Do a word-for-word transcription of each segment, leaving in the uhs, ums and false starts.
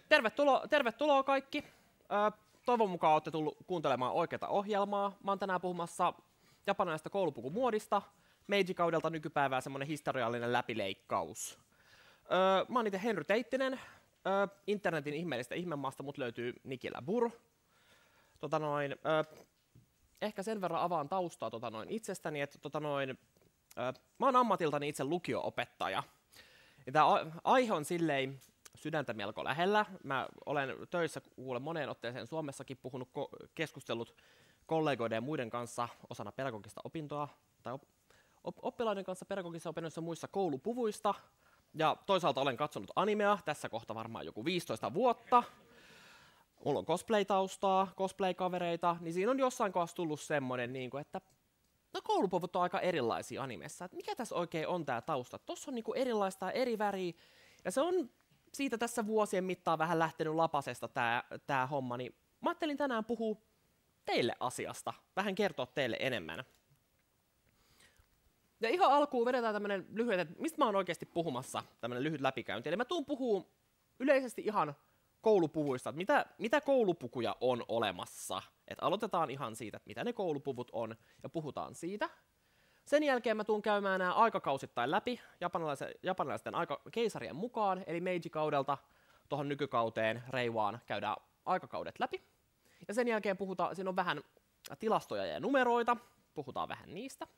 Tervetuloa, tervetuloa kaikki. Ö, toivon mukaan olette tullut kuuntelemaan oikeata ohjelmaa. Mä oon tänään puhumassa japanilaisesta koulupukumuodista. Meiji-kaudelta nykypäivää semmonen historiallinen läpileikkaus. Ö, mä oon itse Henry Teittinen. Ö, internetin ihmeellistä ihmemaasta mut löytyy Nikillä Bur. Tota noin, ö, ehkä sen verran avaan taustaa tota noin itsestäni, että tota noin, ö, mä oon ammatiltani itse lukio-opettaja. Ja tää aihe on silleen sydäntä melko lähellä. Mä olen töissä kuule moneen otteeseen Suomessakin puhunut, ko- keskustellut kollegoiden ja muiden kanssa osana pedagogista opintoa, tai op- op- oppilaiden kanssa pedagogisissa opinnoissa muissa koulupuvuista. Ja toisaalta olen katsonut animea, tässä kohta varmaan joku viisitoista vuotta. Mulla on cosplay-taustaa, cosplay-kavereita, niin siinä on jossain kohdassa tullut semmoinen, niin kuin, että no koulupuvut on aika erilaisia animessa. Että mikä tässä oikein on tää tausta? Tuossa on niin kuin erilaista eri väriä, ja se on siitä tässä vuosien mittaan vähän lähtenyt lapasesta tää, tää homma, niin mä ajattelin tänään puhua teille asiasta, vähän kertoa teille enemmän. Ja ihan alkuun vedetään tämmönen lyhyt, että mistä mä oon oikeasti puhumassa, tämmönen lyhyt läpikäynti. Eli mä tuun puhuu yleisesti ihan koulupuvuista, että mitä, mitä koulupukuja on olemassa. Et aloitetaan ihan siitä, että mitä ne koulupuvut on, ja puhutaan siitä. Sen jälkeen mä tuun käymään nämä aikakausittain läpi japanilaisten, japanilaisten aika, keisarien mukaan, eli Meiji-kaudelta tuohon nykykauteen Reiwaan käydään aikakaudet läpi. Ja sen jälkeen puhutaan, siinä on vähän tilastoja ja numeroita, puhutaan vähän niistä.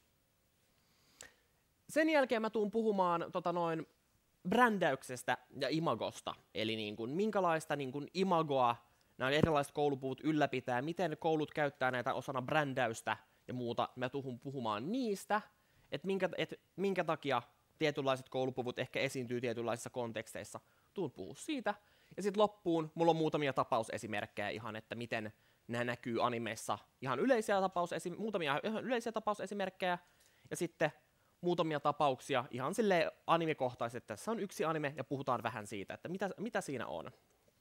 Sen jälkeen mä tuun puhumaan tota noin, brändäyksestä ja imagosta, eli niin kuin, minkälaista niin kuin, imagoa nämä erilaiset koulupuvut ylläpitää, miten koulut käyttää näitä osana brändäystä ja muuta. Mä tuun puhumaan niistä, että minkä, et, minkä takia tietynlaiset koulupuvut ehkä esiintyy tietynlaisissa konteksteissa. Tuun puhua siitä. Ja sitten loppuun mulla on muutamia tapausesimerkkejä ihan, että miten nämä näkyy animeissa. Ihan yleisiä tapausesim- muutamia ihan yleisiä tapausesimerkkejä ja sitten muutamia tapauksia ihan silleen animekohtaisesti. Tässä on yksi anime ja puhutaan vähän siitä, että mitä, mitä siinä on.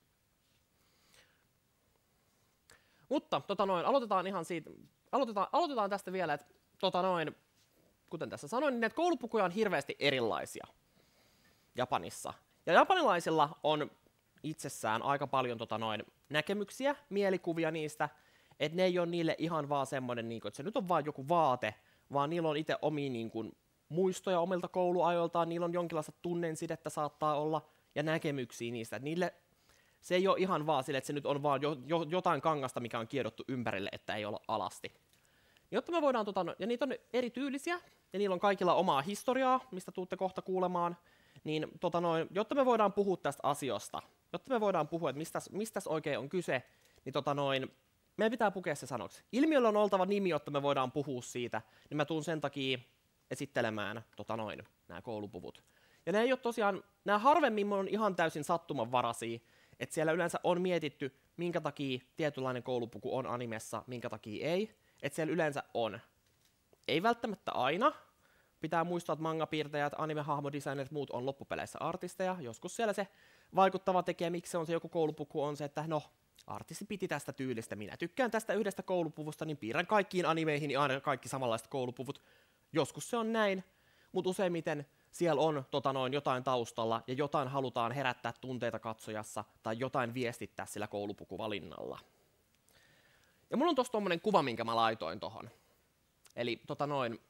Mutta tota noin, aloitetaan ihan siitä, aloitetaan, aloitetaan tästä vielä, että tota noin, kuten tässä sanoin, niin näitä koulupukuja on hirveästi erilaisia Japanissa. Ja japanilaisilla on itsessään aika paljon tota noin, näkemyksiä, mielikuvia niistä, että ne ei ole niille ihan vaan semmoinen, niin kuin, että se nyt on vaan joku vaate, vaan niillä on itse omia niin kuin, muistoja omilta kouluajoiltaan, niillä on jonkinlaista tunnensidettä saattaa olla, ja näkemyksiä niistä. Että niille se ei ole ihan vaan sille, että se nyt on vaan jo, jo, jotain kangasta, mikä on kiedottu ympärille, että ei olla alasti. Jotta me voidaan, tota, ja niitä on erityylisiä, ja niillä on kaikilla omaa historiaa, mistä tuutte kohta kuulemaan, niin tota noin, jotta me voidaan puhua tästä asiasta, jotta me voidaan puhua, että mistä, mistä oikein on kyse, niin tota noin, meidän pitää pukea se sanoksi. Ilmiöllä on oltava nimi, jotta me voidaan puhua siitä, niin mä tuun sen takia esittelemään tota noin, nämä koulupuvut. Ja nämä ei ole tosiaan, nämä harvemmin on ihan täysin sattumanvaraisia, että siellä yleensä on mietitty, minkä takia tietynlainen koulupuku on animessa, minkä takia ei. Että siellä yleensä on. Ei välttämättä aina. Pitää muistaa, että manga-piirtäjät, anime-hahmodesignert, muut on loppupeleissä artisteja. Joskus siellä se vaikuttava tekijä, miksi se on se joku koulupuku, on se, että no, artisti piti tästä tyylistä. Minä tykkään tästä yhdestä koulupuvusta, niin piirrän kaikkiin animeihin ja aina kaikki samanlaiset koulupuvut. Joskus se on näin, mutta useimmiten siellä on tota noin, jotain taustalla ja jotain halutaan herättää tunteita katsojassa tai jotain viestittää sillä koulupukuvalinnalla. Ja mulla on tossa tommonen kuva, minkä mä laitoin tohon. Eli tota noin,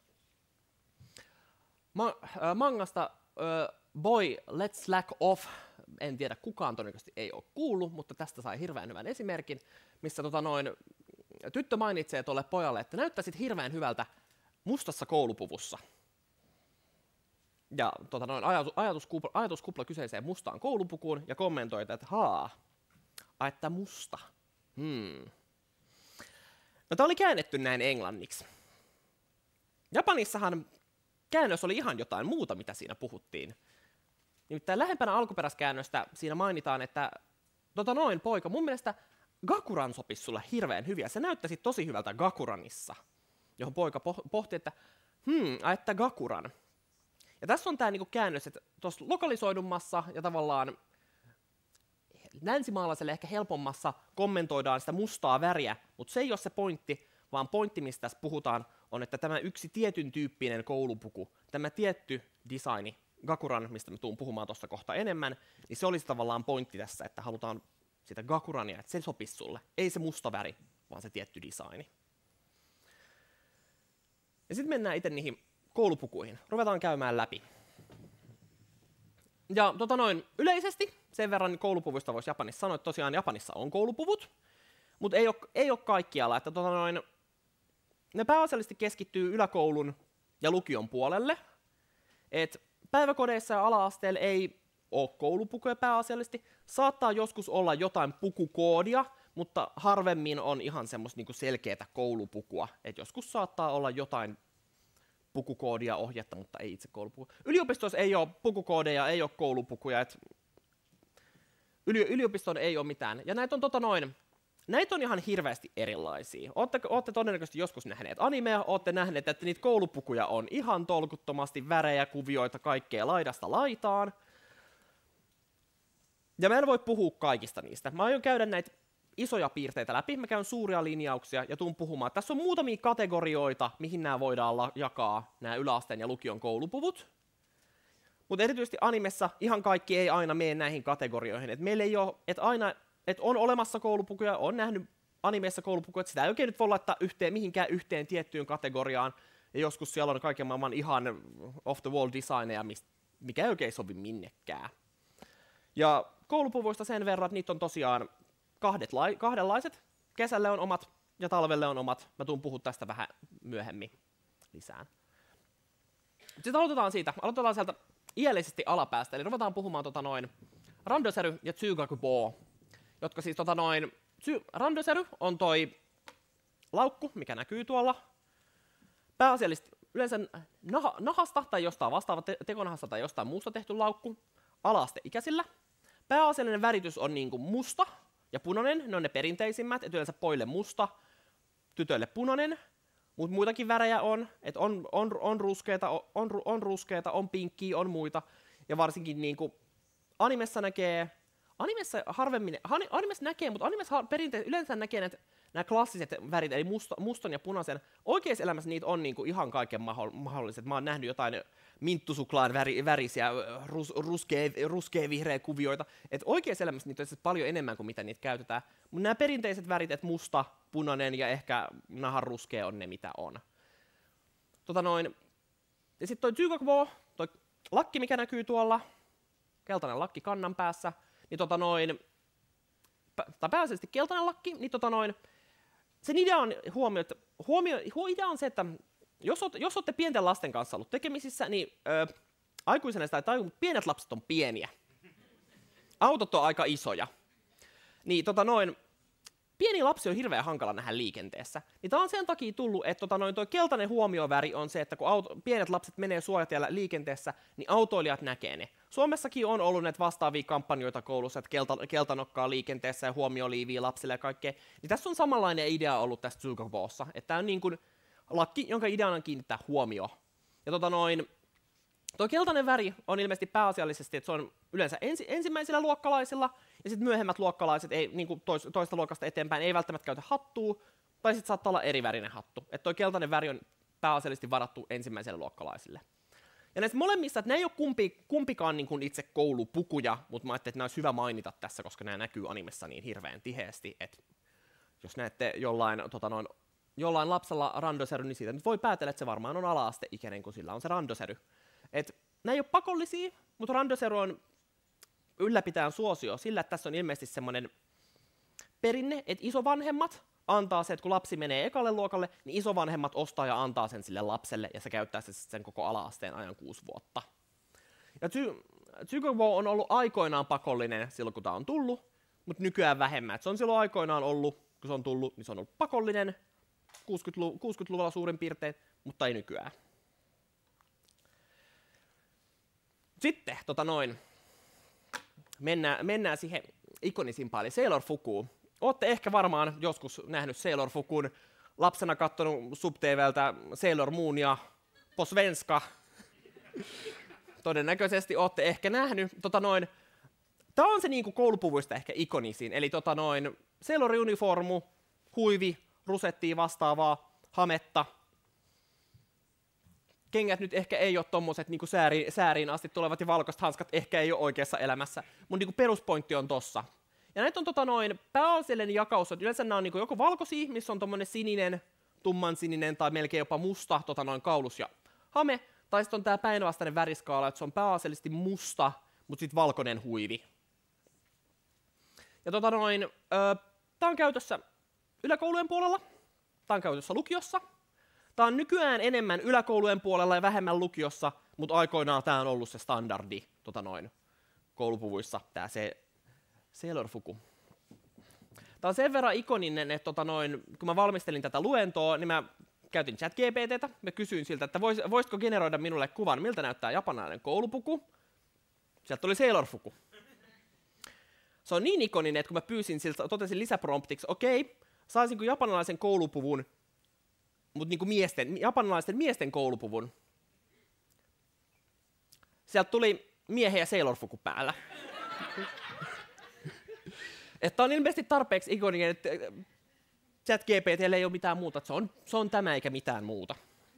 ma- äh, mangasta äh, Boy Let's Slack Off, en tiedä kukaan todennäköisesti ei ole kuullut, mutta tästä sai hirveän hyvän esimerkin, missä tota noin, tyttö mainitsee tuolle pojalle, että näyttäisit hirveän hyvältä mustassa koulupuvussa. Ja tota noin, ajatus, ajatuskupla, ajatuskupla kyseiseen mustaan koulupukuun ja kommentoi, että haa, ai että musta. Hmm. No tää oli käännetty näin englanniksi. Japanissahan käännös oli ihan jotain muuta, mitä siinä puhuttiin. Nimittäin lähempänä alkuperäiskäännöstä siinä mainitaan, että tota noin poika, mun mielestä Gakuran sopisi sulle hirveän hyviä. Se näyttäisi tosi hyvältä Gakuranissa. Johon poika pohti, että hmm, ai että Gakuran. Ja tässä on tämä niinku käännös, että tuossa lokalisoidummassa ja tavallaan länsimaalaiselle ehkä helpommassa kommentoidaan sitä mustaa väriä, mutta se ei ole se pointti, vaan pointti, mistä tässä puhutaan, on, että tämä yksi tietyn tyyppinen koulupuku, tämä tietty designi, Gakuran, mistä mä tuun puhumaan tuossa kohta enemmän, niin se olisi tavallaan pointti tässä, että halutaan sitä Gakurania, että se sopisi sulle. Ei se musta väri, vaan se tietty designi. Ja sitten mennään itse niihin koulupukuihin. Ruvetaan käymään läpi. Ja tota noin, yleisesti sen verran koulupuvuista voisi Japanissa sanoa, että tosiaan Japanissa on koulupuvut, mutta ei ole, ei ole kaikkialla. Että tota noin, ne pääasiallisesti keskittyy yläkoulun ja lukion puolelle. Et päiväkodeissa ja ala-asteella ei ole koulupukuja pääasiallisesti. Saattaa joskus olla jotain pukukoodia, mutta harvemmin on ihan semmoista niinku selkeää koulupukua. Et joskus saattaa olla jotain pukukoodia ohjetta, mutta ei itse koulupuku. Yliopistossa ei ole pukukoodeja, ei ole koulupukuja. Et yliopiston ei ole mitään. Ja näitä on tota noin. Näitä on ihan hirveästi erilaisia. Ootte, ootte todennäköisesti joskus nähneet animea, ootte nähneet, että niitä koulupukuja on ihan tolkuttomasti, värejä, kuvioita, kaikkea laidasta laitaan. Ja mä en voi puhua kaikista niistä. Mä aion käydä näitä isoja piirteitä läpi, mä käyn suuria linjauksia ja tuun puhumaan. Tässä on muutamia kategorioita, mihin nämä voidaan jakaa, nämä yläasteen ja lukion koulupuvut. Mutta erityisesti animessa ihan kaikki ei aina mene näihin kategorioihin. Et meillä ei ole, että aina että on olemassa koulupukuja, on nähnyt animeissa koulupukuja, että sitä ei oikein nyt voi laittaa yhteen, mihinkään yhteen tiettyyn kategoriaan. Ja joskus siellä on kaiken maailman ihan off-the-wall designeja, mikä ei oikein sovi minnekään. Ja koulupuvuista sen verran, että niitä on tosiaan kahdenlaiset. Kesälle on omat ja talvelle on omat. Mä tuun puhua tästä vähän myöhemmin lisää. Sitten aloitetaan siitä, aloitetaan sieltä iällisesti alapäästä, eli ruvetaan puhumaan tota noin randosery ja tsugakubo, jotka siis tota noin, randosery on toi laukku, mikä näkyy tuolla, pääasiallisesti yleensä nah- nahasta tai jostain vastaava te- tekonahasta tai jostain muusta tehty laukku, ala-asteikäisillä. Pääasiallinen väritys on niinku musta ja punainen, ne on ne perinteisimmät, et yleensä poille musta, tytöille punainen, mutta muitakin värejä on, että on, on, on, ruskeita, on, on, on ruskeita, on pinkkiä, on muita, ja varsinkin niinku animessa näkee, animessa harvemmin, animessa näkee, mutta animessa perinteisesti yleensä näkee että nämä klassiset värit, eli musta, mustan ja punaisen. Oikeassa elämässä niitä on niinku ihan kaiken mahdolliset. Mä oon nähnyt jotain minttusuklaan väri, värisiä, rus, ruskea, ruskea vihreä kuvioita. Et oikeassa elämässä niitä on paljon enemmän kuin mitä niitä käytetään. Mutta nämä perinteiset värit, että musta, punainen ja ehkä nahan ruskea on ne mitä on. Tota noin. Ja sitten toi tsugakubo, toi lakki mikä näkyy tuolla, keltainen lakki kannan päässä, niin tota noin, tai pääasiallisesti keltainen lakki, niin tota noin, sen idea on, huomio, että, huomio, idea on se, että jos, oot, jos olette pienten lasten kanssa ollut tekemisissä, niin ö, aikuisena sitä ei tajua, mutta pienet lapset on pieniä. Autot on aika isoja. Niin tota noin, pieni lapsi on hirveän hankala nähdä liikenteessä. Niin tää on sen takia tullut, että tota noin, toi keltainen huomioväri on se, että kun auto, pienet lapset menee suojatiellä liikenteessä, niin autoilijat näkee ne. Suomessakin on ollut näitä vastaavia kampanjoita koulussa, että kelta, keltanokkaa liikenteessä ja huomioliiviä lapsille ja kaikkea. Niin tässä on samanlainen idea ollut tässä tsugakubossa, että tämä on niin kuin lakki, jonka ideana on kiinnittää huomio. Ja tota noin, tuo keltainen väri on ilmeisesti pääasiallisesti, että se on yleensä ensi, ensimmäisillä luokkalaisilla, ja sitten myöhemmät luokkalaiset, ei, niin kuin tois, toista luokasta eteenpäin, ei välttämättä käytä hattua, tai sitten saattaa olla eri värinen hattu. Että tuo keltainen väri on pääasiallisesti varattu ensimmäisille luokkalaisille. Ja näissä molemmissa, että ne ei ole kumpi, kumpikaan niin kuin itse koulupukuja, mutta mä ajattelin, että nämä olisi hyvä mainita tässä, koska nämä näkyy animessa niin hirveän tiheästi, että jos näette jollain, tota noin, jollain lapsella randosery, niin siitä nyt voi päätellä, että se varmaan on ala-asteikäinen, kun sillä on se randosery. Et nämä ei ole pakollisia, mutta randosery on ylläpitään suosio sillä, että tässä on ilmeisesti semmoinen perinne, että isovanhemmat antaa se, että kun lapsi menee ekalle luokalle, niin isovanhemmat ostaa ja antaa sen sille lapselle, ja se käyttää se sen koko ala-asteen ajan kuusi vuotta. Ja tsugakubo on ollut aikoinaan pakollinen silloin, kun tämä on tullut, mutta nykyään vähemmän. Et se on silloin aikoinaan ollut, kun se on tullut, niin se on ollut pakollinen, kuusikymmentäluvulla suurin piirtein, mutta ei nykyään. Sitten, tota noin, mennään, mennään siihen ikonisimpaan, eli Sailor Fukuun. Ootte ehkä varmaan joskus nähnyt Sailor Fukun, lapsena katsonut sub-tvltä Sailor Moonia, på svenska. Todennäköisesti ootte ehkä nähnyt. Tota noin, tää on se niinku koulupuvuista ehkä ikonisin, eli tota noin, Sailor-uniformu, huivi, rusettia vastaavaa, hametta. kengät nyt ehkä ei ole tommoset niinku sääriin, sääriin asti tulevat ja valkoiset hanskat ehkä ei ole oikeassa elämässä, mutta niinku peruspointti on tossa. Ja näitä on tota noin, pääasiallinen jakaus, että yleensä nämä on niinku joko valkoisia, missä on tommonen sininen, tumman sininen tai melkein jopa musta tota noin kaulus ja hame, tai sitten on tää päinvastainen väriskaala, että se on pääasiallisesti musta, mutta sitten valkoinen huivi. Ja tota noin, öö, tää on käytössä yläkoulujen puolella, tää on käytössä lukiossa. Tää on nykyään enemmän yläkoulujen puolella ja vähemmän lukiossa, mutta aikoinaan tää on ollut se standardi tota noin, koulupuvuissa, tää se Sailor Fuku. Tää on sen verran ikoninen, että tota noin, kun mä valmistelin tätä luentoa, niin mä käytin ChatGPTtä, mä kysyin siltä, että vois, voisitko generoida minulle kuvan, miltä näyttää japanilainen koulupuku. Sieltä tuli Sailor Fuku. Se on niin ikoninen, että kun mä pyysin siltä, totesin lisäpromptiksi, okei, saisinko japanilaisen koulupuvun, mutta niinku miesten, japanilaisten miesten koulupuvun. Sieltä tuli miehen ja Sailor Fuku päällä. Että on ilmeisesti tarpeeksi ikoninen, että ChatGPT:llä ei ole mitään muuta, se on, se on tämä eikä mitään muuta.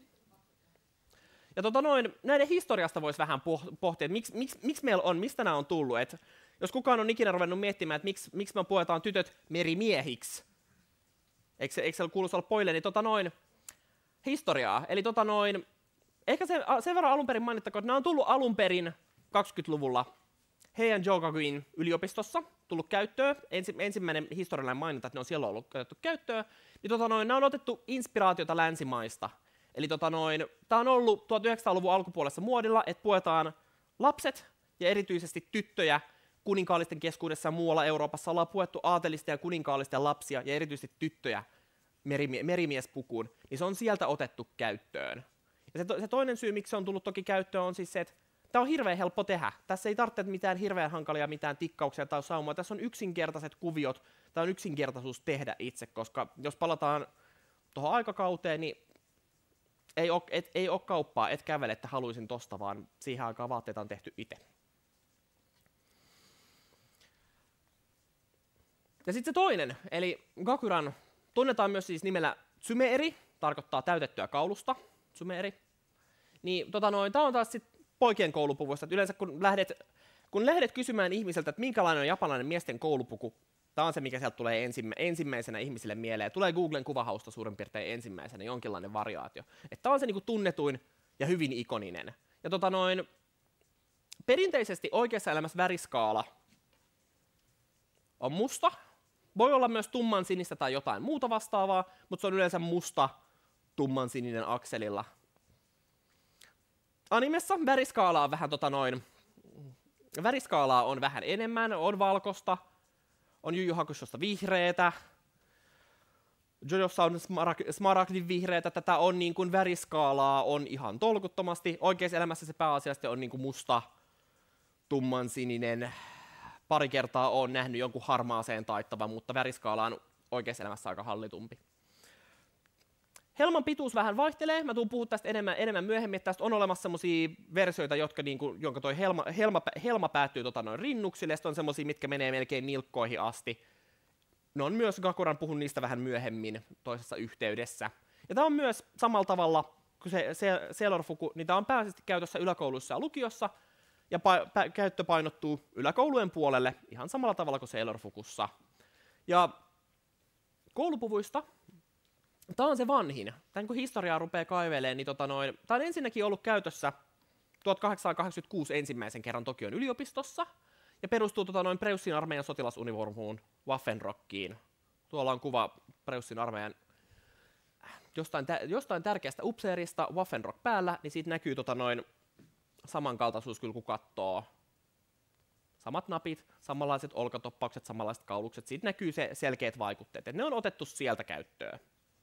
Ja tota noin, näiden historiasta voisi vähän pohtia, että miksi, miksi, miksi meillä on, mistä nämä on tullut. Et jos kukaan on ikinä ruvennut miettimään, että miksi, miksi me puetaan tytöt merimiehiksi, eikö se, eikö se kuuluisi olla poille, niin tota noin, historiaa. Eli tota noin, ehkä sen, sen verran alun perin mainittakoon, että nämä on tullut alun perin kaksikymmentäluvulla Heian Jogakuin yliopistossa tullut käyttöön. Ensi, ensimmäinen historiallinen maininta, että ne on siellä ollut otettu käyttöön. Niin tota noin, nämä on otettu inspiraatiota länsimaista. Eli tota noin, tämä on ollut tuhatyhdeksänsataaluvun alkupuolessa muodilla, että puetaan lapset ja erityisesti tyttöjä kuninkaallisten keskuudessa ja muualla Euroopassa. Ollaan puettu aatelisten ja kuninkaallisten lapsia ja erityisesti tyttöjä merimie- merimiespukuun. Niin se on sieltä otettu käyttöön. Ja se, to- se toinen syy, miksi se on tullut toki käyttöön, on siis se, että tämä on hirveän helppo tehdä. Tässä ei tarvitse mitään hirveän hankalia mitään tikkauksia tai saumoja. Tässä on yksinkertaiset kuviot. Tämä on yksinkertaisuus tehdä itse, koska jos palataan tuohon aikakauteen, niin ei ole, et, ei ole kauppaa, et kävele, että haluaisin tosta, vaan siihen aikaan vaatteita on tehty itse. Ja sitten se toinen, eli Gakuran tunnetaan myös siis nimellä Tsumeeri, tarkoittaa täytettyä kaulusta, Tsumeeri. Niin tota noin, tämä on taas sit poikien koulupuvuista, että yleensä kun lähdet, kun lähdet kysymään ihmiseltä, että minkälainen on japanilainen miesten koulupuku, tämä on se, mikä sieltä tulee ensimmä, ensimmäisenä ihmisille mieleen. Tulee Googlen kuvahausta suurin piirtein ensimmäisenä jonkinlainen variaatio. Että tämä on se niinku tunnetuin ja hyvin ikoninen. Ja tota noin, perinteisesti oikeassa elämässä väriskaala on musta. Voi olla myös tumman sinistä tai jotain muuta vastaavaa, mutta se on yleensä musta tumman sininen akselilla. Animessa väriskaalaa on vähän tota noin, väriskaalaa on vähän enemmän, on valkosta, on Yu Yu Hakushosta vihreätä, Jojossa on smarag- smaragdin vihreätä, tätä on niin kuin väriskaalaa on ihan tolkuttomasti. Oikeassa elämässä se pääasiallisesti on niin kuin musta, tumman sininen. Pari kertaa olen nähnyt jonkun harmaaseen taittavan, mutta väriskaala on oikeassa elämässä aika hallitumpi. Helman pituus vähän vaihtelee, mä tuun puhua tästä enemmän, enemmän myöhemmin, että tästä on olemassa semmosia versioita, jotka niinku, jonka toi helma, helma, helma päättyy tota noin rinnuksille, ja on semmosia, mitkä menee melkein nilkkoihin asti. Ne on myös, Gakuran puhun niistä vähän myöhemmin toisessa yhteydessä. Ja tää on myös samalla tavalla kuin se, se Sailor Fuku, niin tää on pääasiallisesti käytössä yläkoulussa ja lukiossa, ja pa- pä- käyttö painottuu yläkoulujen puolelle ihan samalla tavalla kuin Sailor Fukussa. Ja koulupuvuista tämä on se vanhin. Tän kun historiaa rupeaa kaivelemaan, niin tota noin, tämä on ensinnäkin ollut käytössä tuhatkahdeksansataakahdeksankymmentäkuusi ensimmäisen kerran Tokion yliopistossa, ja perustuu tota noin Preussin armeijan sotilasunivormuun, Waffenrockiin. Tuolla on kuva Preussin armeijan jostain, tä- jostain tärkeästä upseerista Waffenrock päällä, niin siitä näkyy tota noin samankaltaisuus kyllä kun katsoo. Samat napit, samanlaiset olkatoppaukset, samanlaiset kaulukset, siitä näkyy se selkeät vaikutteet, että ne on otettu sieltä käyttöön.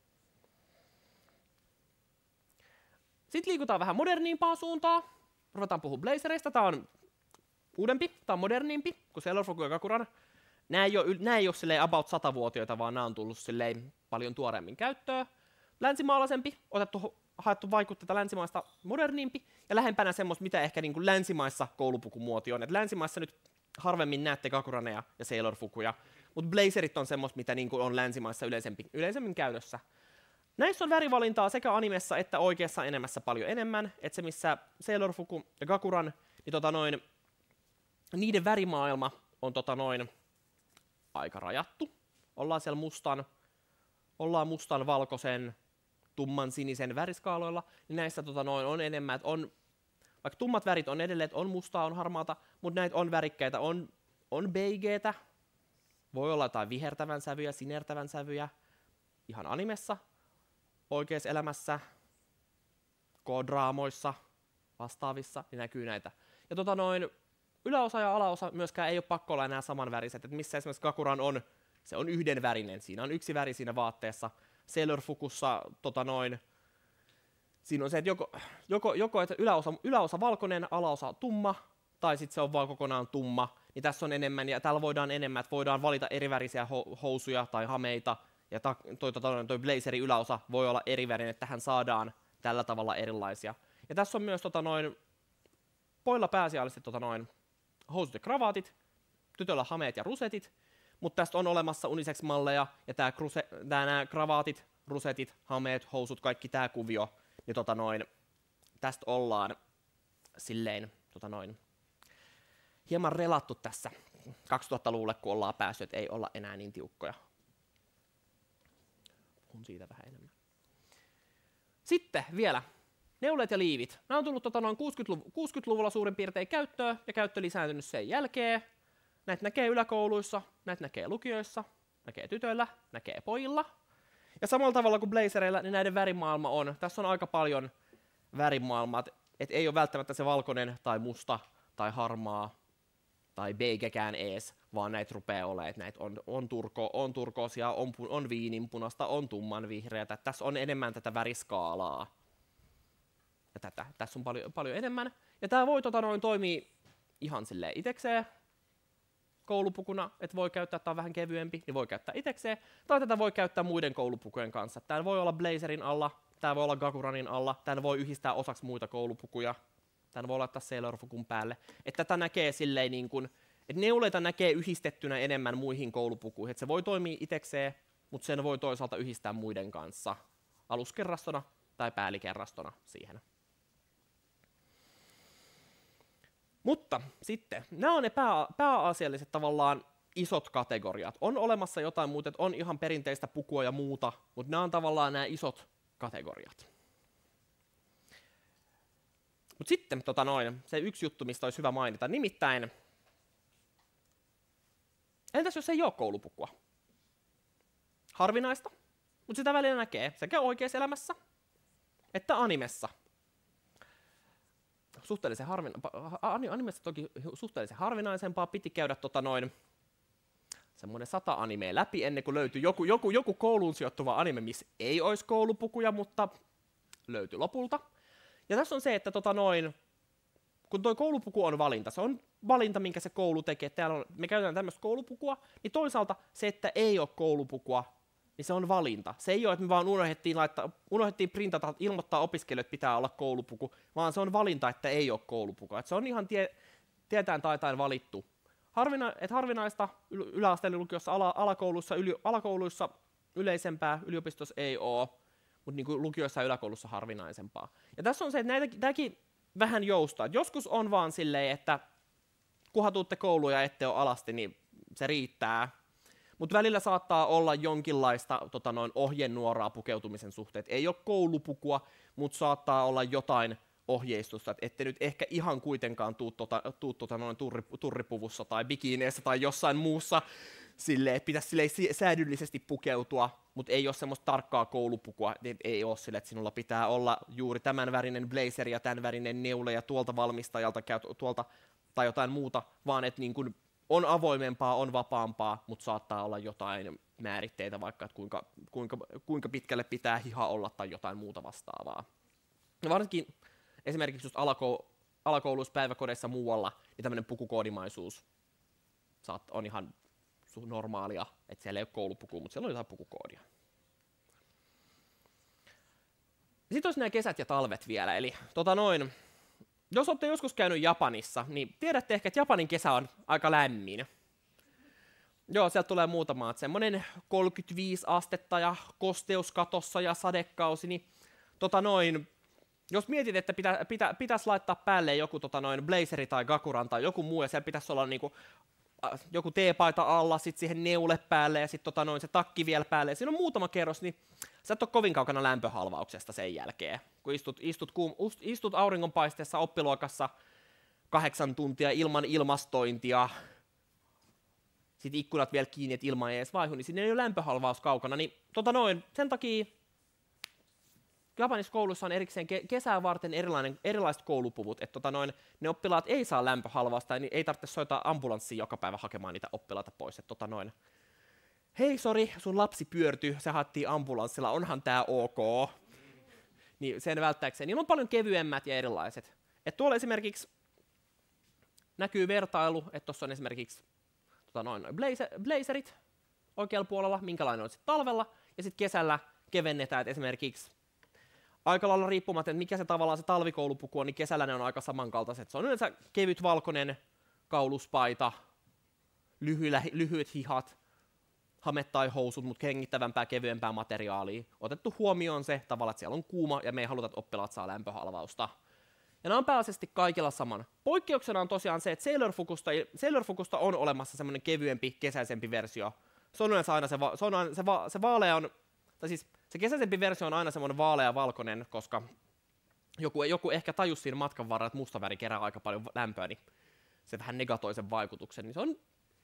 Sitten liikutaan vähän moderniimpaan suuntaan. Ruvetaan puhumaan blazereista. Tämä on uudempi, tämä on modernimpi kuin Sailor Fuku ja Gakuran. Nämä ei ole, nämä ei ole silleen about satavuotioita, vaan nämä on tullut silleen paljon tuoreemmin käyttöön. Länsimaalaisempi, otettu, haettu vaikutteita länsimaista modernimpi, ja lähempänä semmoista, mitä ehkä niin kuin länsimaissa koulupukumuoti on. Et länsimaissa nyt harvemmin näette Gakuraneja ja Sailor Fukuja, mutta blazerit on semmoista, mitä niin kuin on länsimaissa yleisemmin, yleisemmin käytössä. Näissä on värivalintaa sekä animessa että oikeassa enemmässä paljon enemmän. Että se, missä Sailor Fuku ja Gakuran, niin tota noin, niiden värimaailma on tota noin aika rajattu. Ollaan siellä mustan, ollaan mustan, valkoisen, tumman sinisen väriskaaloilla, niin näissä tota noin on enemmän, että on, vaikka tummat värit on edelleen, että on mustaa, on harmaata, mutta näitä on värikkäitä, on, on beigeetä, voi olla jotain vihertävän sävyjä, sinertävän sävyjä, ihan animessa, oikeassa elämässä, K-draamoissa, vastaavissa, niin näkyy näitä. Ja tota noin, yläosa ja alaosa myöskään ei ole pakko olla enää samanväriset, että missä esimerkiksi Gakuran on, se on yhdenvärinen, siinä on yksi väri siinä vaatteessa. Sailor Fukussa tota noin, siinä on se, että joko, joko, joko että yläosa, yläosa valkoinen, alaosa tumma, tai sitten se on vaan kokonaan tumma, niin tässä on enemmän, ja täällä voidaan enemmän, että voidaan valita erivärisiä ho- housuja tai hameita, ja ta- toi, toi, toi blazerin yläosa voi olla erivärinen, että tähän saadaan tällä tavalla erilaisia. Ja tässä on myös tota noin, poilla pääasiallisesti tota noin, housut ja kravaatit, tytöllä hameet ja rusetit, mutta tästä on olemassa unisex-malleja, ja tää kruse, tää nämä kravaatit, rusetit, hameet, housut, kaikki tää kuvio, niin tota noin, tästä ollaan silleen tota noin, hieman relattu tässä kaksituhattaluvulle, kun ollaan päässyt, että ei olla enää niin tiukkoja. Puhun siitä vähän enemmän. Sitten vielä neuleet ja liivit. Nämä on tullut tota noin kuusikymmentäluvulla suurin piirtein käyttöön, ja käyttö lisääntynyt sen jälkeen. Näitä näkee yläkouluissa, näitä näkee lukioissa, näkee tytöillä, näkee pojilla. Ja samalla tavalla kuin blazereilla, niin näiden värimaailma on. Tässä on aika paljon värimaailmaa, että ei ole välttämättä se valkoinen tai musta tai harmaa tai beigekään ees, vaan näitä rupeaa olemaan, että näitä on, on, turko, on turkoosia, on, on viininpunasta, on tumman vihreätä. Tässä on enemmän tätä väriskaalaa. Ja tätä. Tässä on paljon, paljon enemmän. Ja tämä voi tota, noin, toimia ihan silleen itekseen. Koulupukuna, että voi käyttää, tämä on vähän kevyempi, niin voi käyttää itekseen. Tai tätä voi käyttää muiden koulupukujen kanssa. Tämä voi olla blazerin alla, tämä voi olla Gakuranin alla, tämä voi yhdistää osaksi muita koulupukuja. Tämä voi laittaa Sailor Fukun päälle. Että tätä näkee silleen niin kuin, että neuleita näkee yhdistettynä enemmän muihin koulupukuihin. Että se voi toimia itekseen, mutta sen voi toisaalta yhdistää muiden kanssa aluskerrastona tai päällikerrastona siihen. Mutta sitten, nämä on ne pää, pääasialliset tavallaan isot kategoriat. On olemassa jotain muuta, että on ihan perinteistä pukua ja muuta, mutta nämä on tavallaan nämä isot kategoriat. Mutta sitten tota noin, se yksi juttu, mistä olisi hyvä mainita, nimittäin, entäs jos ei ole koulupukua? Harvinaista, mutta sitä välillä näkee sekä oikeassa elämässä että animessa. Suhteellisen harvina- animessa toki suhteellisen harvinaisempaa, piti käydä tota noin semmoinen sata animea läpi ennen kuin löytyi joku, joku, joku kouluun sijoittuva anime, missä ei olisi koulupukuja, mutta löytyi lopulta. Ja tässä on se, että tota noin, kun tuo koulupuku on valinta, se on valinta, minkä se koulu tekee, täällä on, me käytetään tämmöistä koulupukua, niin toisaalta se, että ei ole koulupukua, niin se on valinta. Se ei ole, että me vaan unohdettiin, laittaa, unohdettiin printata, ilmoittaa opiskelijoille, että pitää olla koulupuku, vaan se on valinta, että ei ole koulupukua. Et se on ihan tie, tietään taitain valittu. Harvina, et harvinaista yläasteen lukiossa, ala, alakouluissa, yli, alakouluissa yleisempää, yliopistossa ei ole, mutta niin kuin lukioissa ja yläkoulussa harvinaisempaa. Ja tässä on se, että näitä, tämäkin vähän joustaa. Et joskus on vaan silleen, että kunhan tuutte kouluun ja ette ole alasti, niin se riittää. Mutta välillä saattaa olla jonkinlaista tota noin, ohjenuoraa pukeutumisen suhteen. Ei ole koulupukua, mutta saattaa olla jotain ohjeistusta, että ette nyt ehkä ihan kuitenkaan tuu, tota, tuu tota noin turri, turripuvussa tai bikineessä tai jossain muussa silleen, että pitäisi silleen säädyllisesti pukeutua, mutta ei ole semmoista tarkkaa koulupukua, että ei ole sille, että sinulla pitää olla juuri tämän värinen blazer ja tämän värinen neule ja tuolta valmistajalta käy tuolta tai jotain muuta, vaan että niin kuin on avoimempaa, on vapaampaa, mutta saattaa olla jotain määritteitä, vaikka että kuinka, kuinka, kuinka pitkälle pitää hiha olla tai jotain muuta vastaavaa. Ja varsinkin esimerkiksi just alakou- alakouluissa, päiväkodeissa muualla, niin tämmöinen pukukoodimaisuus saat, on ihan normaalia, että siellä ei ole koulupuku, mutta siellä on jotain pukukoodia. Sitten olisi nämä kesät ja talvet vielä, eli tota noin, jos olette joskus käynyt Japanissa, niin tiedätte ehkä, että Japanin kesä on aika lämmin. Joo, sieltä tulee muutama. Semmoinen kolmekymmentäviisi astetta ja kosteus katossa ja sadekausi, niin tota noin, jos mietit, että pitä, pitä, pitäisi laittaa päälle joku tota noin blazeri tai gakuran tai joku muu, ja siellä pitäisi olla niinku, äh, joku teepaita alla, sitten siihen neule päälle ja sitten tota noin se takki vielä päälle, ja siinä on muutama kerros, niin sä et ole kovin kaukana lämpöhalvauksesta sen jälkeen, kun istut, istut, kuum, istut auringonpaisteessa oppiluokassa kahdeksan tuntia ilman ilmastointia, sitten ikkunat vielä kiinni, että ilma ei edes vaihu, niin sinne ei ole lämpöhalvaus kaukana, niin tota noin, sen takia Japanissa koulussa on erikseen ke- kesää varten erilainen, erilaiset koulupuvut, että tota noin, ne oppilaat ei saa lämpöhalvausta, niin ei tarvitse soittaa ambulanssia joka päivä hakemaan niitä oppilaita pois, että tota noin, hei sori, sun lapsi pyörtyi, se haettiin ambulanssilla, onhan tää ok, niin sen välttääkseen, niillä on paljon kevyemmät ja erilaiset, että tuolla esimerkiksi näkyy vertailu, että tuossa on esimerkiksi tota noin, blazer, blazerit oikealla puolella, minkälainen on sitten talvella, ja sitten kesällä kevennetään, että esimerkiksi aika lailla riippumatta, että mikä se tavallaan se talvikoulupuku on, niin kesällä ne on aika samankaltaiset. Se on yleensä kevyt valkoinen kauluspaita, lyhyillä, lyhyet hihat, hame tai housut, mutta hengittävämpää, kevyempää materiaalia. Otettu huomioon se tavalla, että siellä on kuuma ja me ei haluta, että oppilaat saa lämpöhalvausta. Ja nämä on pääasiallisesti kaikilla saman. Poikkeuksena on tosiaan se, että Sailor Fukusta, Sailor Fukusta on olemassa semmoinen kevyempi, kesäisempi versio. Se on yleensä aina se, va, se, on aina, se, va, se vaalea on, tai siis se kesäisempi versio on aina semmoinen vaalea valkoinen, koska joku, joku ehkä tajusi siinä matkan varrella, että musta väri kerää aika paljon lämpöä, niin se vähän negatoi sen vaikutuksen. Niin se on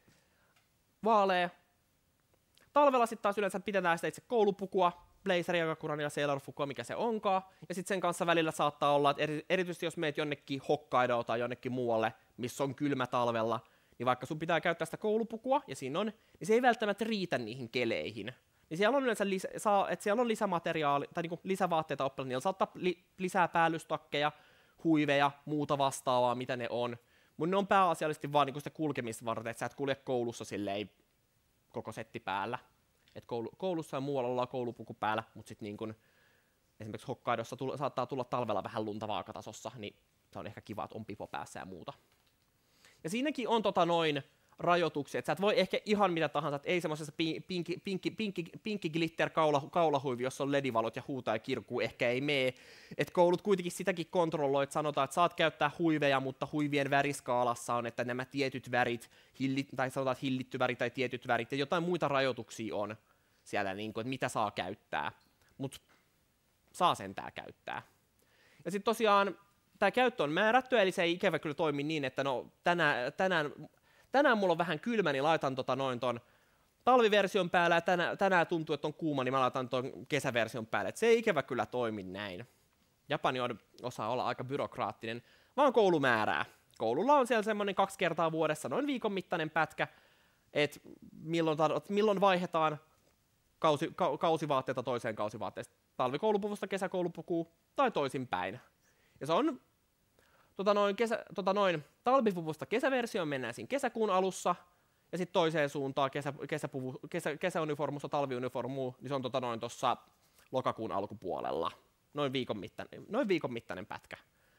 vaalea. Talvella sitten taas yleensä pidetään sitä itse koulupukua, blazeria, gakuran ja Sailor Fukua, mikä se onkaan. Ja sitten sen kanssa välillä saattaa olla, että eri, erityisesti jos meet jonnekin Hokkaidoon tai jonnekin muualle, missä on kylmä talvella, niin vaikka sun pitää käyttää sitä koulupukua, ja siinä on, niin se ei välttämättä riitä niihin keleihin. Niin siellä on yleensä lisä, saa, että siellä on lisämateriaali, tai niinku lisävaatteita oppilailla, niillä saattaa li, lisää päällystakkeja, huiveja, muuta vastaavaa, mitä ne on. Mutta ne on pääasiallisesti vaan niinku sitä kulkemista varten, että sä et kulje koulussa silleen koko setti päällä. Et koulu, koulussa ja muualla ollaan koulupuku päällä, mutta sitten niin esimerkiksi Hokkaidossa tull, saattaa tulla talvella vähän lunta vaakatasossa, niin se on ehkä kiva, että on pipo päässä ja muuta. Ja siinäkin on tota noin rajoituksia, että sä et voi ehkä ihan mitä tahansa, että ei semmoisessa pinkki, pinkki, pinkki, pinkki glitter kaula, kaulahuivi, jossa on ledivalot ja huutaa ja kirkuu, ehkä ei mene. Että koulut kuitenkin sitäkin kontrolloi, että sanotaan, että saat käyttää huiveja, mutta huivien väriskaalassa on, että nämä tietyt värit, hilli, tai sanotaan, että hillitty väri tai tietyt värit, ja jotain muita rajoituksia on siellä, niin kuin, että mitä saa käyttää. Mutta saa sentään käyttää. Ja sitten tosiaan tämä käyttö on määrätty, eli se ei ikävä kyllä toimi niin, että no tänään, tänään Tänään mulla on vähän kylmä, niin laitan tota noin ton talviversion päällä, ja tänään, tänään tuntuu, että on kuuma, niin mä laitan ton kesäversion päälle. Et se ei ikävä kyllä toimi näin. Japani on, osaa olla aika byrokraattinen, vaan koulumäärää. Koululla on siellä semmoinen kaksi kertaa vuodessa, noin viikon mittainen pätkä, että milloin, milloin vaihdetaan kausi, ka, kausivaatteita toiseen kausivaatteesta. Talvikoulupuvusta kesäkoulupukuun tai toisinpäin. Ja se on Tota noin, kesä, tota noin, talvipuvusta kesäversioon mennään siinä kesäkuun alussa, ja sitten toiseen suuntaan kesä, kesäpuvu, kesä, kesäuniformusta talviuniformuun, niin se on tota noin tuossa lokakuun alkupuolella. Noin viikon mittainen, noin viikon mittainen pätkä.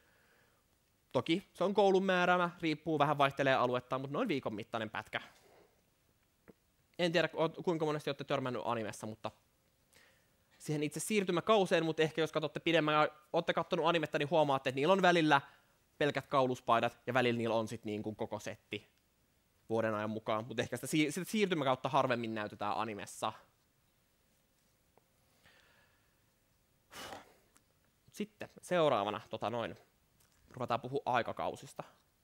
Toki se on koulun määräämä, riippuu, vähän vaihtelee aluetta, mutta noin viikon mittainen pätkä. En tiedä, kuinka monesti olette törmännyt animessa, mutta siihen itse siirtymäkauseen, mutta ehkä jos katsotte pidemmän ja olette katsonut animetta, niin huomaatte, että niillä on välillä pelkät kauluspaidat, ja välillä niillä on sitten niin kuin koko setti vuoden ajan mukaan, mutta ehkä sitä, si- sitä siirtymäkautta harvemmin näytetään animessa. Sitten seuraavana tota noin, ruvetaan puhua aikakausista.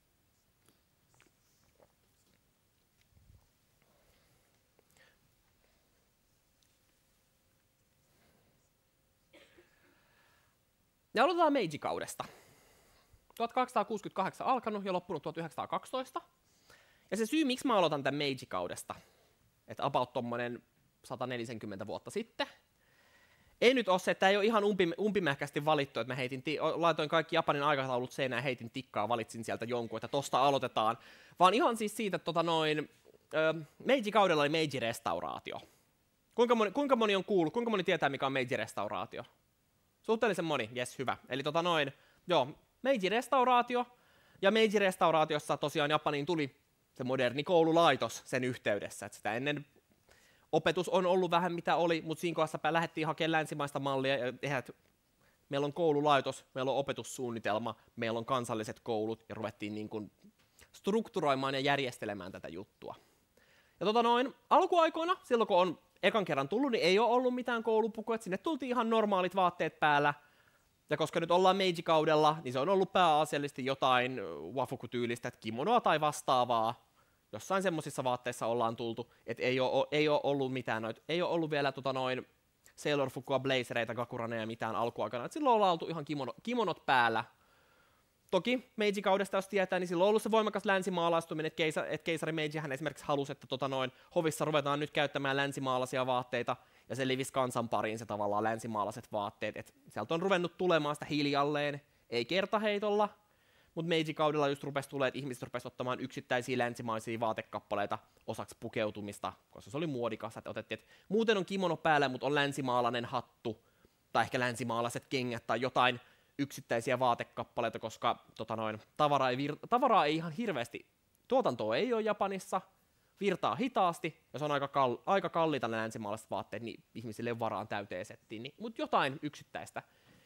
Ja aloitetaan Meiji-kaudesta. tuhatkahdeksansataakuusikymmentäkahdeksan alkanut ja loppunut tuhatyhdeksänsataakaksitoista. Ja se syy, miksi mä aloitan tämän Meiji-kaudesta, että about tommonen sata neljäkymmentä vuotta sitten, ei nyt ole se, että tämä ei ole ihan umpi, umpimähkästi valittu, että mä heitin, laitoin kaikki Japanin aikataulut seinään ja heitin tikkaa, valitsin sieltä jonkun, että tosta aloitetaan, vaan ihan siis siitä, että tota noin, Meiji-kaudella oli Meiji-restauraatio. Kuinka moni, kuinka moni on kuullut, kuinka moni tietää, mikä on Meiji-restauraatio? Suhteellisen moni, jes, hyvä. Eli tota noin, joo, Meiji-restauraatio, ja Meiji-restauraatiossa tosiaan Japaniin tuli se moderni koululaitos sen yhteydessä. Et sitä ennen opetus on ollut vähän mitä oli, mutta siinä kohdassa lähdettiin hakemaan länsimaista mallia ja tehdä, että meillä on koululaitos, meillä on opetussuunnitelma, meillä on kansalliset koulut ja ruvettiin niin kuin strukturoimaan ja järjestelemään tätä juttua. Ja tota noin, alkuaikoina, silloin kun on ekan kerran tullut, niin ei ole ollut mitään koulupukua, että sinne tultiin ihan normaalit vaatteet päällä. Ja koska nyt ollaan Meiji-kaudella, niin se on ollut pääasiallisesti jotain wafuku-tyylistä, että kimonoa tai vastaavaa. Jossain semmoisissa vaatteissa ollaan tultu, että ei ole, ei ole ollut mitään noita, ei ole ollut vielä tota noin Sailor Fukua, blazereita, gakuraneja ja mitään alkuaikana. Et silloin ollaan oltu ihan kimono, kimonot päällä. Toki Meiji-kaudesta, jos tietää, niin silloin on ollut se voimakas länsimaalaistuminen, että, keisa, että keisari Meiji-hän esimerkiksi halusi, että tota noin, hovissa ruvetaan nyt käyttämään länsimaalaisia vaatteita, ja se levisi kansan pariin se tavallaan länsimaalaiset vaatteet. Et sieltä on ruvennut tulemaan sitä hiljalleen, ei kertaheitolla, mutta Meiji-kaudella just rupesi tulemaan, että ihmiset rupesivat ottamaan yksittäisiä länsimaisia vaatekappaleita osaksi pukeutumista, koska se oli muodikasta, että otettiin, että muuten on kimono päällä, mutta on länsimaalainen hattu, tai ehkä länsimaalaiset kengät, tai jotain yksittäisiä vaatekappaleita, koska tota noin, tavaraa, ei vir- tavaraa ei ihan hirveästi, tuotantoa ei ole Japanissa, virtaa hitaasti, ja se on aika, kal- aika kalliita ne länsimaalaiset vaatteet, niin ihmisille ei varaan täyteen settiin, niin, mutta jotain yksittäistä.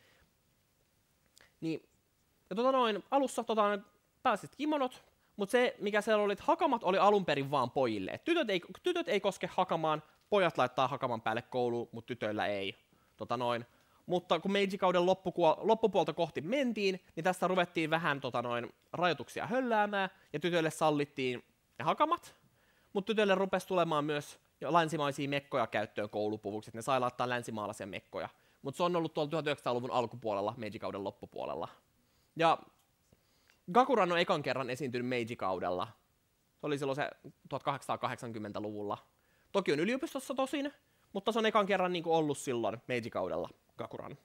Niin, ja tota noin, alussa tota noin, pääsit kimonot, mutta se, mikä siellä oli, että hakamat oli alun perin vaan pojille. Et tytöt, ei, tytöt ei koske hakamaan, pojat laittaa hakaman päälle kouluun, mutta tytöillä ei. Tota noin. Mutta kun Meiji-kauden loppupuolta kohti mentiin, niin tässä ruvettiin vähän tota noin, rajoituksia hölläämään, ja tytöille sallittiin ne hakamat, mutta tytöille rupesi tulemaan myös länsimaisia mekkoja käyttöön koulupuvuksi, että ne sai laittaa länsimaalaisia mekkoja. Mutta se on ollut tuolla tuhatyhdeksänsataaluvun alkupuolella, Meiji-kauden loppupuolella. Ja Gakuran on ekan kerran esiintynyt Meiji-kaudella. Se oli silloin se tuhatkahdeksansataakahdeksankymmentäluvulla. Toki on yliopistossa tosin, mutta se on ekan kerran niin kuin ollut silloin Meiji-kaudella Gakuran.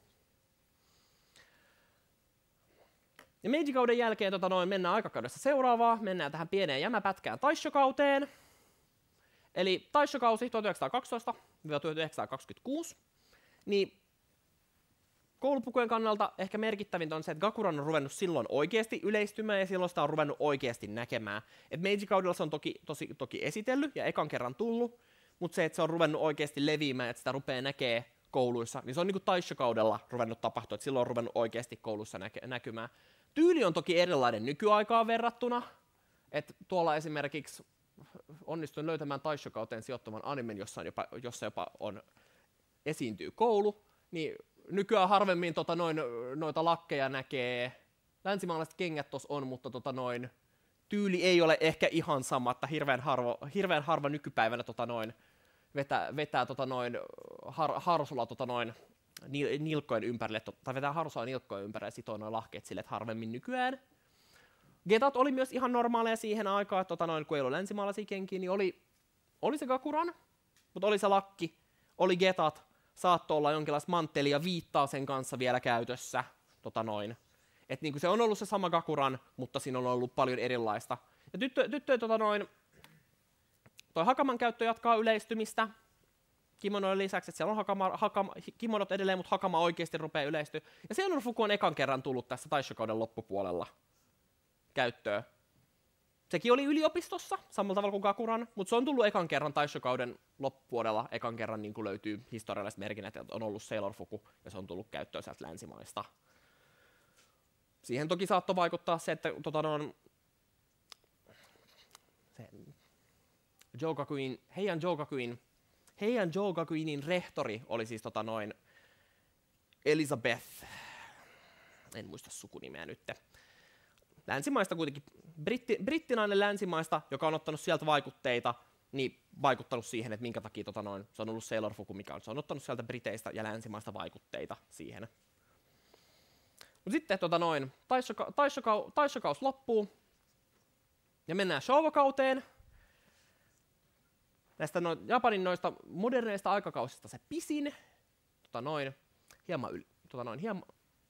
Ja Meiji-kauden jälkeen tota noin, mennään aikakaudessa seuraavaa. Mennään tähän pieneen jämäpätkään Taisho-kauteen. Eli Taisho-kausi tuhatyhdeksänsataakaksitoista tuhatyhdeksänsataakaksikymmentäkuusi. Niin koulupukujen kannalta ehkä merkittävintä on se, että Gakuran on ruvennut silloin oikeasti yleistymään ja silloin sitä on ruvennut oikeasti näkemään. Et Meiji-kaudella se on toki, tosi, toki esitellyt ja ekan kerran tullut, mutta se, että se on ruvennut oikeasti leviämään, että sitä rupeaa näkemään kouluissa, niin se on niin kuin Taisho-kaudella ruvennut tapahtua, että silloin on ruvennut oikeasti kouluissa näke- näkymään. Tyyli on toki erilainen nykyaikaan verrattuna, että tuolla esimerkiksi onnistuin löytämään Taisho-kauteen sijoittavan animen, jossa jopa, jossa jopa on, esiintyy koulu, niin nykyään harvemmin tota noin, noita lakkeja näkee. Länsimaalaiset kengät tos on, mutta tota noin, tyyli ei ole ehkä ihan sama, että hirveän harva, hirveän harva nykypäivänä tota noin, vetää, vetää tota noin, har, harsulla tota noin, nil, nilkkojen ympärille, tai vetää harsua nilkkojen ympärille ja sitoo noin lahkeet sille, että harvemmin nykyään. Getat oli myös ihan normaaleja siihen aikaan, että tota noin, kun ei ollut länsimaalaisia kenkiä, niin oli, oli se Gakuran, mutta oli se lakki, oli getat, saattoi olla jonkinlaista manttelia viittaa sen kanssa vielä käytössä. Tota noin. Et niinku se on ollut se sama Gakuran, mutta siinä on ollut paljon erilaista. Ja tyttö, tyttö tota noin, toi hakaman käyttö jatkaa yleistymistä kimonoiden lisäksi, että siellä on hakama, hakama, kimonot edelleen, mutta hakama oikeasti rupeaa yleistyä. Ja Sailor Fuku on ekan kerran tullut tässä Taisho-kauden loppupuolella käyttöön. Sekin oli yliopistossa, samalla tavalla kuin Gakuran, mutta se on tullut ekan kerran Taisho-kauden loppupuolella, ekan kerran niin kuin löytyy historialliset merkinnät, että on ollut Sailor Fuku, ja se on tullut käyttöön sieltä länsimaista. Siihen toki saattoi vaikuttaa se, että tota, no, se, Jogakuin, Heian Jogakuin, Heian Jogakuinin rehtori oli siis tota, noin Elizabeth, en muista sukunimeä nyt. Länsimaista kuitenkin, britti, brittinainen länsimaista, joka on ottanut sieltä vaikutteita, niin vaikuttanut siihen, että minkä takia tota noin, se on ollut Sailor Fuku, mikä on, se on ottanut sieltä briteistä ja länsimaista vaikutteita siihen. Mut sitten tota noin, Taisho-kaus loppuu, ja mennään Showa-kauteen. Näistä no, Japanin noista moderneista aikakausista se pisin, tota noin, hieman yli, tota noin, hieman,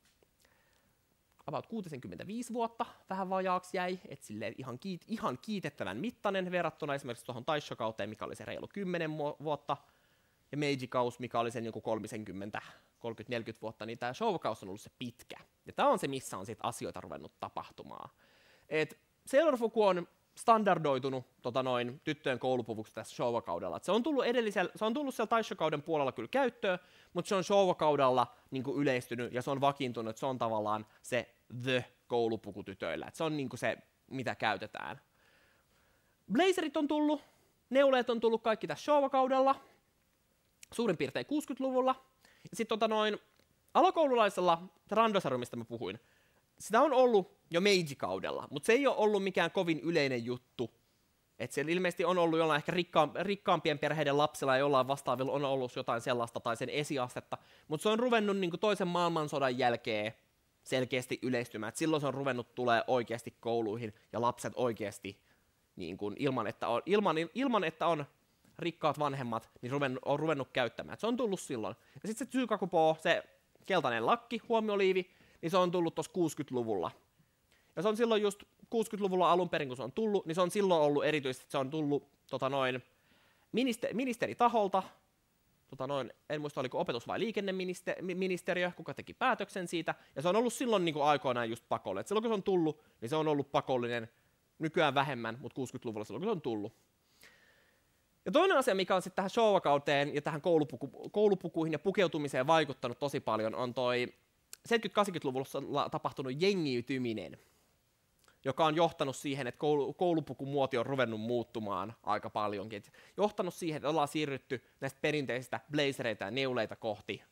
about kuusikymmentäviisi vuotta vähän vajaaksi jäi, että silleen ihan, kiit, ihan kiitettävän mittainen verrattuna esimerkiksi tuohon Taisho-kauteen, mikä oli se reilu kymmenen vuotta, ja Meiji-kaus, mikä oli sen joku kolmekymmentä neljäkymmentä vuotta, niin tämä Showa-kaus on ollut se pitkä. Ja tämä on se, missä on sit asioita ruvennut tapahtumaan. Et Sailor Fuku on standardoitunut tota noin, tyttöjen koulupuvuksi tässä Showa-kaudella. Se on tullut edellisellä, se on tullut siellä Taisho-kauden puolella kyllä käyttöön, mutta se on Showa-kaudella niin kuin yleistynyt ja se on vakiintunut, että se on tavallaan se the koulupuku tytöillä. Et se on niin kuin se, mitä käytetään. Blazerit on tullut, neuleet on tullut kaikki tässä Showa-kaudella, suurin piirtein kuusikymmentäluvulla. Sitten tota noin, alakoululaisella Randosaru, mistä mä puhuin, sitä on ollut jo Meiji-kaudella, mutta se ei ole ollut mikään kovin yleinen juttu. Et siellä ilmeisesti on ollut jollain ehkä rikka- rikkaampien perheiden lapsilla ja jollain vastaavilla on ollut jotain sellaista tai sen esiastetta, mutta se on ruvennut niin kuin toisen maailmansodan jälkeen selkeästi yleistymään. Et silloin se on ruvennut tulee oikeasti kouluihin ja lapset oikeasti niin kuin ilman, että on, ilman, ilman, että on rikkaat vanhemmat, niin ruvennut, on ruvennut käyttämään. Et se on tullut silloin. Ja sitten se Tsukakupo, se keltainen lakki, huomioliivi, niin se on tullut tuossa kuusikymmentäluvulla. Ja se on silloin just kuusikymmentäluvulla alun perin, kun se on tullut, niin se on silloin ollut erityisesti, että se on tullut tota noin, ministeri, ministeritaholta, tota noin, en muista oliko opetus- vai liikenneministeriö, kuka teki päätöksen siitä, ja se on ollut silloin niin kuin aikoinaan just pakollinen. Et silloin kun se on tullut, niin se on ollut pakollinen, nykyään vähemmän, mutta kuusikymmentäluvulla silloin kun se on tullut. Ja toinen asia, mikä on sitten tähän Showa-kauteen ja tähän koulupuku, koulupukuihin ja pukeutumiseen vaikuttanut tosi paljon, on toi seitsemänkymmentä-kahdeksankymmentäluvulla tapahtunut jengiytyminen, joka on johtanut siihen, että koulu, koulupukumuoti on ruvennut muuttumaan aika paljonkin. Et johtanut siihen, että ollaan siirrytty näistä perinteisistä blazereita ja neuleita kohti.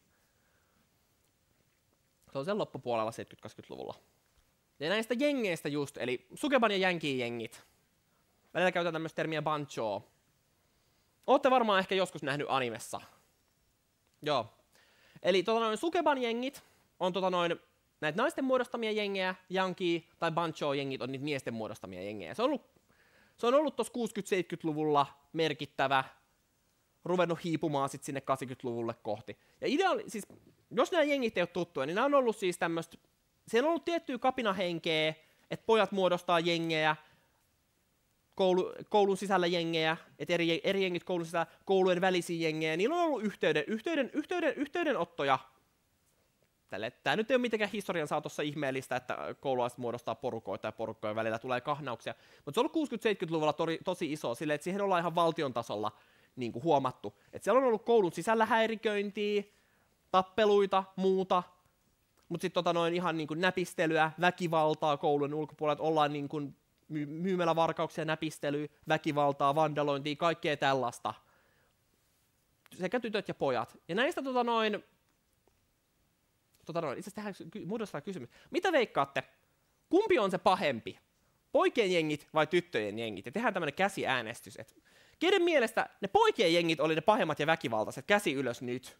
Se on sen loppupuolella seitsemänkymmentä-kahdeksankymmentäluvulla. Ja näistä jengeistä just, eli Sukeban ja Yankin jengit. Välillä käytetään myös termiä bancho. Ootte varmaan ehkä joskus nähnyt animessa. Joo. Eli tota noin, Sukeban jengit on tota noin, näitä naisten muodostamia jengejä, Yankee tai bancho-jengit on niitä miesten muodostamia jengejä. Se on ollut, se on ollut tuossa kuusikymmentä-seitsemänkymmentäluvulla merkittävä, ruvennut hiipumaan sitten sinne kahdeksankymmentäluvulle kohti. Ja idea oli, siis, jos nämä jengit ei ole tuttuja, niin nämä on ollut siis tämmöistä, siellä on ollut tiettyä kapinahenkeä, että pojat muodostaa jengejä, koulu, koulun sisällä jengejä, että eri, eri jengit koulun sisällä, koulujen välisiä jengejä, niillä on ollut yhteyden, yhteyden, yhteyden, yhteydenottoja. Tämä nyt ei ole mitenkään historian saatossa ihmeellistä, että koululaiset muodostaa porukoita ja porukkojen välillä tulee kahnauksia, mutta se on ollut kuusikymmentä-seitsemänkymmentäluvulla tori, tosi iso, silleen, että siihen ollaan ihan valtion tasolla niin kuin huomattu. Että siellä on ollut koulun sisällä häiriköintiä, tappeluita, muuta, mutta sitten tota noin ihan niin kuin näpistelyä, väkivaltaa koulun ulkopuolella, että ollaan niin kuin my- myymälävarkauksia, näpistelyä, väkivaltaa, vandalointia, kaikkea tällaista. Sekä tytöt ja pojat. Ja näistä tota noin, tota noin itse asiassa tähän muodostaa kysymys. Mitä veikkaatte? Kumpi on se pahempi? Poikien jengit vai tyttöjen jengit? Ja tehdään tämmönen käsiäänestys. Et keiden mielestä ne poikien jengit oli ne pahemmat ja väkivaltaiset? Käsi ylös nyt.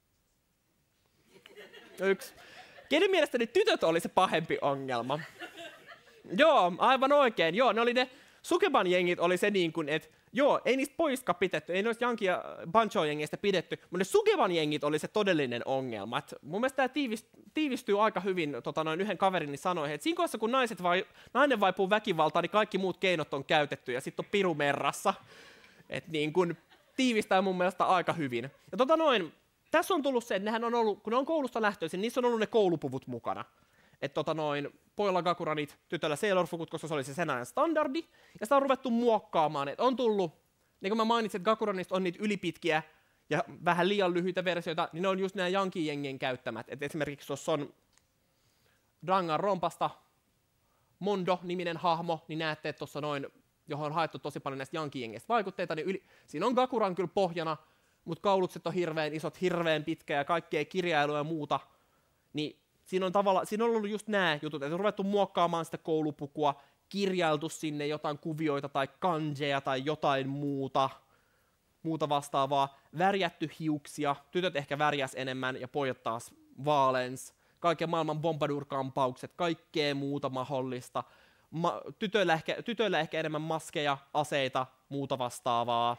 Yksi. Keiden mielestä ne tytöt oli se pahempi ongelma? Joo, aivan oikein. Joo, ne oli ne Sukeban jengit oli se niin kuin, että joo, ei niistä poiska pidetty, ei noista Yankee ja Bancho-jengistä pidetty, mutta ne Sukeban jengit oli se todellinen ongelma. Et mun mielestä tämä tiivistyy aika hyvin tota, noin yhden kaverini sanoihin, että siinä kohdassa kun naiset vai, nainen vaipuu väkivaltaan, niin kaikki muut keinot on käytetty ja sitten on piru merrassa. Et niin kun tiivistää mun mielestä aika hyvin. Ja tota noin, tässä on tullut se, että nehän on ollut, kun ne on koulusta lähtöisin, niissä on ollut ne koulupuvut mukana. Että tota noin, pojilla gakuranit, tytöllä sailor-fukut, koska se oli se sen ajan standardi, ja sitä on ruvettu muokkaamaan, että on tullut, niin kuin mä mainitsin, että gakuranista on niitä ylipitkiä ja vähän liian lyhyitä versioita, niin ne on just nämä Yankee-jengien käyttämät. Et esimerkiksi tuossa on Dangan rompasta Mondo-niminen hahmo, niin näette, että tuossa noin, johon on haettu tosi paljon näistä Yankee-jengeistä vaikutteita, niin yli, siinä on gakuran kyllä pohjana, mutta kaulukset on hirveän isot, hirveän pitkä ja kaikkea kirjailua ja muuta, niin Siinä on, tavalla, siinä on ollut just nämä jutut, että on ruvettu muokkaamaan sitä koulupukua, kirjailtu sinne jotain kuvioita tai kanjeja tai jotain muuta, muuta vastaavaa, värjätty hiuksia, tytöt ehkä värjäs enemmän ja pojat taas vaalens, kaiken maailman bombadur-kampaukset, kaikkea muuta mahdollista, Ma- tytöillä, ehkä, tytöillä ehkä enemmän maskeja, aseita, muuta vastaavaa.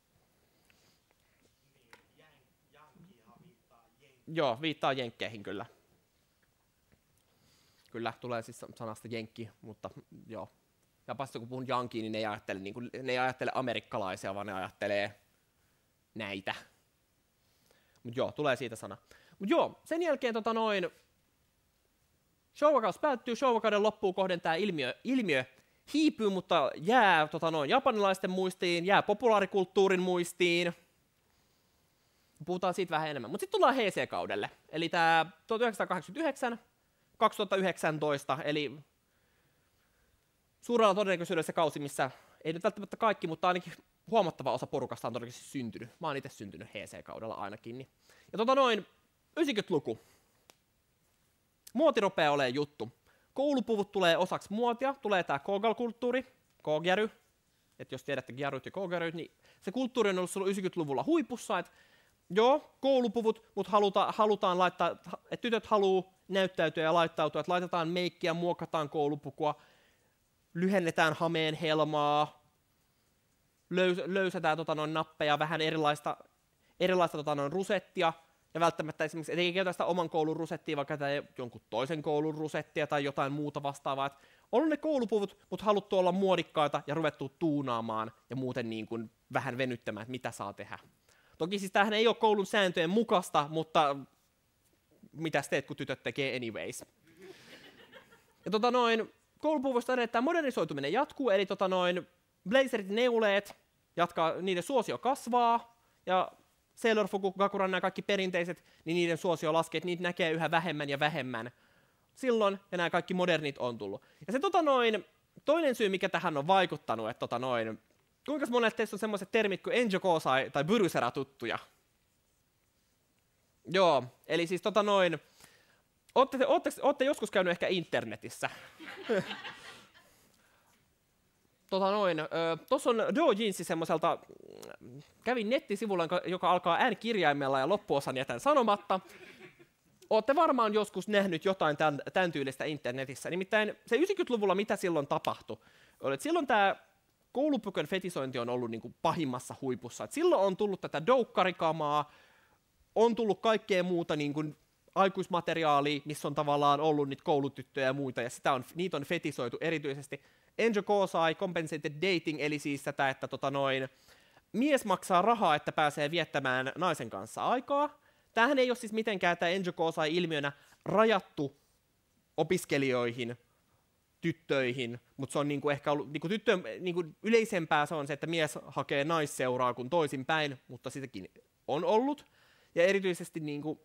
Joo, viittaa jenkkeihin kyllä. Kyllä, tulee siis sanasta jenkki, mutta joo. Japasta kun puhun Yankee, niin ne ei ajattele, niin kuin, ne ei ajattele amerikkalaisia, vaan ne ajattelee näitä. Mut joo, tulee siitä sana. Mut joo, sen jälkeen tota noin, Showa-kaus päättyy, Showa-kauden loppuun kohden tää ilmiö, ilmiö hiipyy, mutta jää tota noin, japanilaisten muistiin, jää populaarikulttuurin muistiin. Puhutaan siitä vähän enemmän. Mutta sitten tullaan Heisei-kaudelle, eli tämä tuhatyhdeksänsataakahdeksankymmentäyhdeksän kaksituhattayhdeksäntoista, eli suurella todennäköisyydellä se kausi, missä ei nyt välttämättä kaikki, mutta ainakin huomattava osa porukasta on todennäköisesti syntynyt. Mä oon itse syntynyt Heisei-kaudella ainakin. Niin. Ja tota noin, yhdeksänkymmentäluku. Muoti rupeaa olemaan juttu. Koulupuvut tulee osaksi muotia, tulee tää Kogal-kulttuuri, Kogäry. Että jos tiedätte gyaryt ja Kogäryt, niin se kulttuuri on ollut silloin yhdeksänkymmentäluvulla huipussa, että joo, koulupuvut, mutta haluta, halutaan laittaa, että tytöt haluaa näyttäytyä ja laittautua, että laitetaan meikkiä, muokataan koulupukua, lyhennetään hameen helmaa, löys, löysätään tota, noin nappeja, vähän erilaista, erilaista tota, noin rusettia, ja välttämättä esimerkiksi ei käytä sitä oman koulun rusettia, vaan käytetään jonkun toisen koulun rusettia tai jotain muuta vastaavaa. Et on ne koulupuvut, mutta haluttu olla muodikkaita ja ruvettu tuunaamaan ja muuten niin kuin vähän venyttämään, että mitä saa tehdä. Toki siis tämähän ei ole koulun sääntöjen mukaista, mutta mitäs teet, kun tytöt tekee anyways. Ja tota noin, koulupuvuista edelleen modernisoituminen jatkuu, eli tota noin, blazerit ja neuleet, jatkaa, niiden suosio kasvaa, ja Sailor Fuku, Gakuran nämä kaikki perinteiset, niin niiden suosio laskee, että niitä näkee yhä vähemmän ja vähemmän silloin, ja nämä kaikki modernit on tullut. Ja se tota noin, toinen syy, mikä tähän on vaikuttanut, että tota noin, kuinka monelle teistä on semmoiset termit kuin Enjo Kosai tai Burusera tuttuja? Joo, eli siis tota noin, ootte, ootte, ootte joskus käynyt ehkä internetissä. tota noin, tuossa on doujinsi semmoiselta, kävin nettisivulla, joka alkaa äänikirjaimella ja loppuosan jätän sanomatta. Ootte varmaan joskus nähnyt jotain tämän, tämän tyylistä internetissä. Nimittäin se yhdeksänkymmentäluvulla, mitä silloin tapahtui, oli, että silloin tämä koulupukön fetisointi on ollut niin kuin pahimmassa huipussa. Et silloin on tullut tätä doukkarikamaa, on tullut kaikkea muuta niin kuin aikuismateriaalia, missä on tavallaan ollut niitä koulutyttöjä ja muita, ja sitä on, niitä on fetisoitu erityisesti. Enjo Kosai, compensated dating, eli siis sitä, että tota noin, mies maksaa rahaa, että pääsee viettämään naisen kanssa aikaa. Tämähän ei ole siis mitenkään tämä Enjo Kosai ilmiönä rajattu opiskelijoihin, tyttöihin, mutta se on niinku ehkä ollut, niinku tyttöön, niinku yleisempää se on se, että mies hakee naisseuraa kuin toisinpäin, mutta sitäkin on ollut. Ja erityisesti niinku,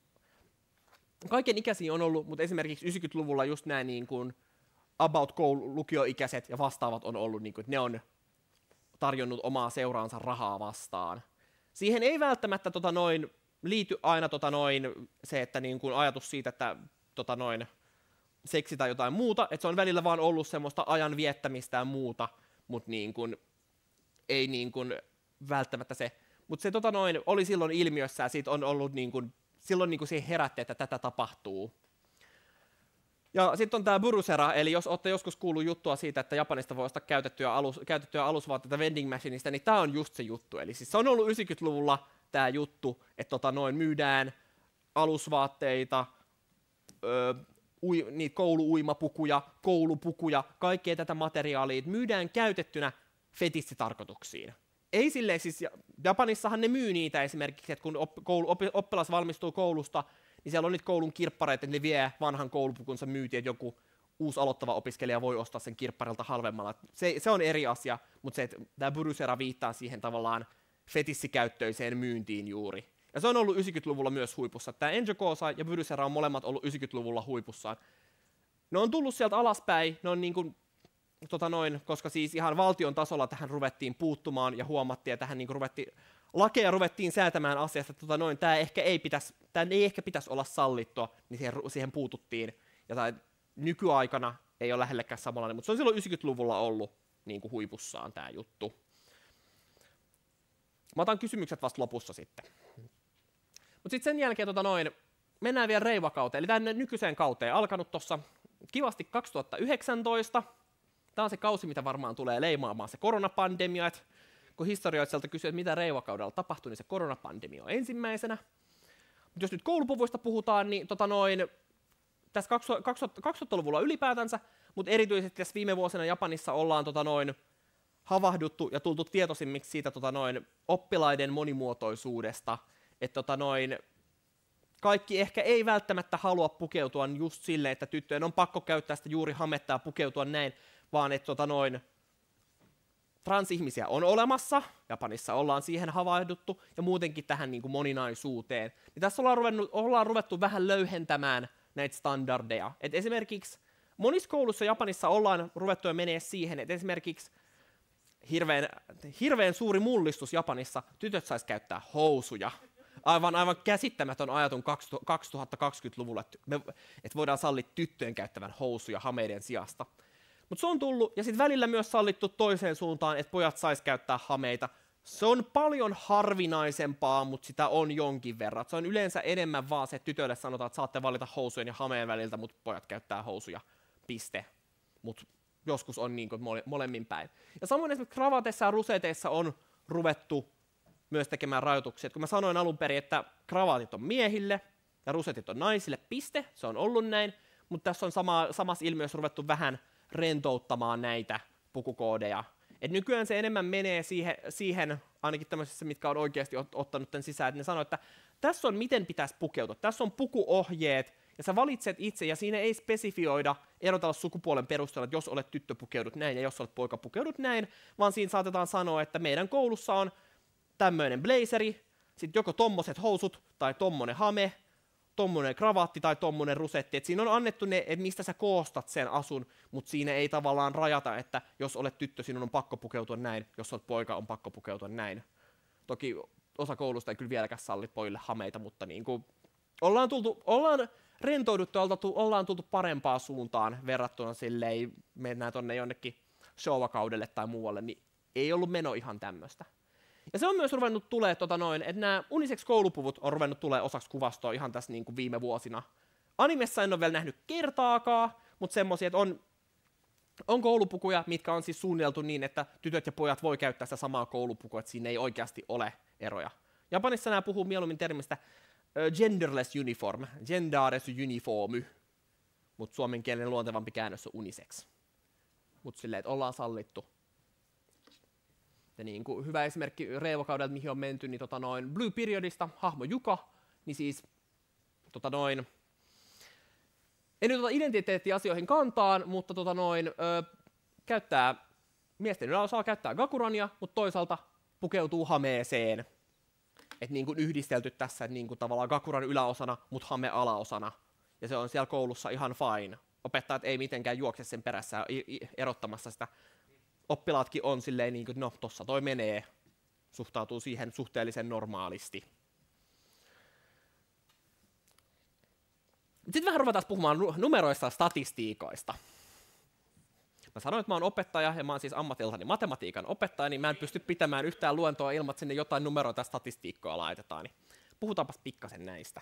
kaiken ikäisiä on ollut, mutta esimerkiksi yhdeksänkymmentäluvulla just nämä niinku, about koulu, lukioikäiset ja vastaavat on ollut, niinku, että ne on tarjonnut omaa seuraansa rahaa vastaan. Siihen ei välttämättä tota noin, liity aina tota noin, se, että niinku, ajatus siitä, että tota noin, seksi tai jotain muuta, että se on välillä vaan ollut semmoista ajan viettämistä ja muuta, mutta niin kuin, ei niin kuin välttämättä se. Mutta se tota noin, oli silloin ilmiössä ja siitä on ollut niin kuin, silloin niin kuin siihen herätti, että tätä tapahtuu. Ja sitten on tämä burusera, eli jos olette joskus kuullut juttua siitä, että Japanista voi ostaa käytettyjä, alus, käytettyjä alusvaatteita vending machineista, niin tämä on just se juttu. Eli siis se on ollut yhdeksänkymmentäluvulla tämä juttu, että tota noin, myydään alusvaatteita, öö, Ui, niitä koulu-uimapukuja, koulupukuja, kaikkea tätä materiaalia myydään käytettynä fetissitarkoituksiin. Ei silleen, siis Japanissahan ne myy niitä esimerkiksi, että kun op, koulu, op, oppilas valmistuu koulusta, niin siellä on niitä koulun kirppareita, että ne vie vanhan koulupukunsa myytiin, että joku uusi aloittava opiskelija voi ostaa sen kirpparilta halvemmalla. Se, se on eri asia, mutta se, että tämä burusera viittaa siihen tavallaan fetissikäyttöiseen myyntiin juuri. Ja se on ollut yhdeksänkymmentäluvulla myös huipussa. Tämä Enjo Kosai ja burusera on molemmat ollut yhdeksänkymmentäluvulla huipussaan. Ne on tullut sieltä alaspäin, ne on niin kuin, tota noin, koska siis ihan valtion tasolla tähän ruvettiin puuttumaan ja huomattiin, että tähän niin kuin ruvettiin, lakeja ruvettiin säätämään asiasta, että tota noin, tämä ehkä ei pitäisi, tämä ei ehkä pitäisi olla sallittua, niin siihen, siihen puututtiin. Ja tai nykyaikana ei ole lähellekään samanlainen, mutta se on silloin yhdeksänkymmentäluvulla ollut niin kuin huipussaan tämä juttu. Mä otan kysymykset vasta lopussa sitten. Mutta sitten sen jälkeen tota noin, mennään vielä reivakauteen, eli tänne nykyiseen kauteen alkanut tuossa kivasti kaksituhattayhdeksäntoista. Tämä on se kausi, mitä varmaan tulee leimaamaan se koronapandemia, että kun historioitsijalta kysyy, että mitä reivakaudella tapahtui, niin se koronapandemia on ensimmäisenä. Mutta jos nyt koulupuvuista puhutaan, niin tota noin, tässä kaksituhattaluvulla ylipäätänsä, mutta erityisesti tässä viime vuosina Japanissa ollaan tota noin, havahduttu ja tultu tietoisimmiksi siitä tota noin, oppilaiden monimuotoisuudesta, että tota noin, kaikki ehkä ei välttämättä halua pukeutua just silleen, että tyttöjen on pakko käyttää sitä juuri hametta ja pukeutua näin, vaan että tota noin, transihmisiä on olemassa, Japanissa ollaan siihen havahduttu, ja muutenkin tähän niin kuin moninaisuuteen. Ja tässä ollaan, ruvennut, ollaan ruvettu vähän löyhentämään näitä standardeja. Et esimerkiksi monissa kouluissa Japanissa ollaan ruvettu jo menee siihen, että esimerkiksi hirveän, hirveän suuri mullistus Japanissa, tytöt sais käyttää housuja. Aivan, aivan käsittämätön ajatun kaksituhattakaksikymmentäluvulla, että, me, että voidaan sallia tyttöjen käyttävän housuja hameiden sijasta. Mutta se on tullut, ja sitten välillä myös sallittu toiseen suuntaan, että pojat sais käyttää hameita. Se on paljon harvinaisempaa, mutta sitä on jonkin verran. Se on yleensä enemmän vaan se, että tytöille sanotaan, että saatte valita housujen ja hameen väliltä, mutta pojat käyttää housuja. Piste. Mutta joskus on niin kuin mole, molemmin päin. Ja samoin esimerkiksi kravateissa ja ruseteissa on ruvettu myös tekemään rajoituksia. Et kun mä sanoin alun perin, että kravaatit on miehille ja rusetit on naisille, piste, se on ollut näin, mutta tässä on sama, samassa ilmiössä ruvettu vähän rentouttamaan näitä pukukoodeja. Et nykyään se enemmän menee siihen, siihen ainakin tämmöisissä, mitkä on oikeasti ot, ottanut tämän sisään, että ne sanoo, että tässä on miten pitäisi pukeutua, tässä on pukuohjeet, ja sä valitset itse, ja siinä ei spesifioida, erotella sukupuolen perusteella, että jos olet tyttö pukeudut näin, ja jos olet poika pukeudut näin, vaan siinä saatetaan sanoa, että meidän koulussa on tämmöinen blazeri, sitten joko tommoset housut, tai tommonen hame, tommonen kravaatti tai tommonen rusetti, että siinä on annettu ne, että mistä sä koostat sen asun, mutta siinä ei tavallaan rajata, että jos olet tyttö, sinun on pakko pukeutua näin, jos olet poika, on pakko pukeutua näin. Toki osa koulusta ei kyllä vieläkään salli pojille hameita, mutta niin kuin ollaan, tultu, ollaan rentouduttu, ollaan tultu parempaan suuntaan verrattuna silleen, mennään tonne jonnekin Showa-kaudelle tai muualle, niin ei ollut meno ihan tämmöistä. Ja se on myös ruvennut tulee, tota noin, että nämä unisex-koulupuvut on ruvennut tulee osaksi kuvastoa ihan tässä niin kuin viime vuosina. Animessa en ole vielä nähnyt kertaakaan, mutta semmoisia, että on, on koulupukuja, mitkä on siis suunniteltu niin, että tytöt ja pojat voi käyttää sitä samaa koulupukua, että siinä ei oikeasti ole eroja. Japanissa nämä puhuu mieluummin termistä uh, genderless uniform, gendares uniformy, mutta suomenkielinen luontevampi käännös on unisex. Mutta silleen, että ollaan sallittu. Ja niin kuin hyvä esimerkki Reivo-kaudelta, mihin on menty, niin tota noin Blue Periodista, hahmo Juka, niin siis tota noin, en nyt ota identiteettiasioihin kantaan, mutta tota noin, ö, käyttää, miesten yläosaa käyttää gakurania, mutta toisaalta pukeutuu hameeseen. Että niin kuin yhdistelty tässä, että niin kuin tavallaan gakuran yläosana, mutta hame alaosana. Ja se on siellä koulussa ihan fine. Opettajat ei mitenkään juokse sen perässä erottamassa sitä. Oppilaatkin on silleen, niin kuin, no tossa toi menee, suhtautuu siihen suhteellisen normaalisti. Sitten vähän ruvetaan puhumaan numeroista ja statistiikoista. Mä sanoin, että mä oon opettaja ja mä oon siis ammatiltani matematiikan opettaja, niin mä en pysty pitämään yhtään luentoa ilman, että sinne jotain numeroita ja statistiikkoa laitetaan. Niin puhutaanpas pikkasen näistä.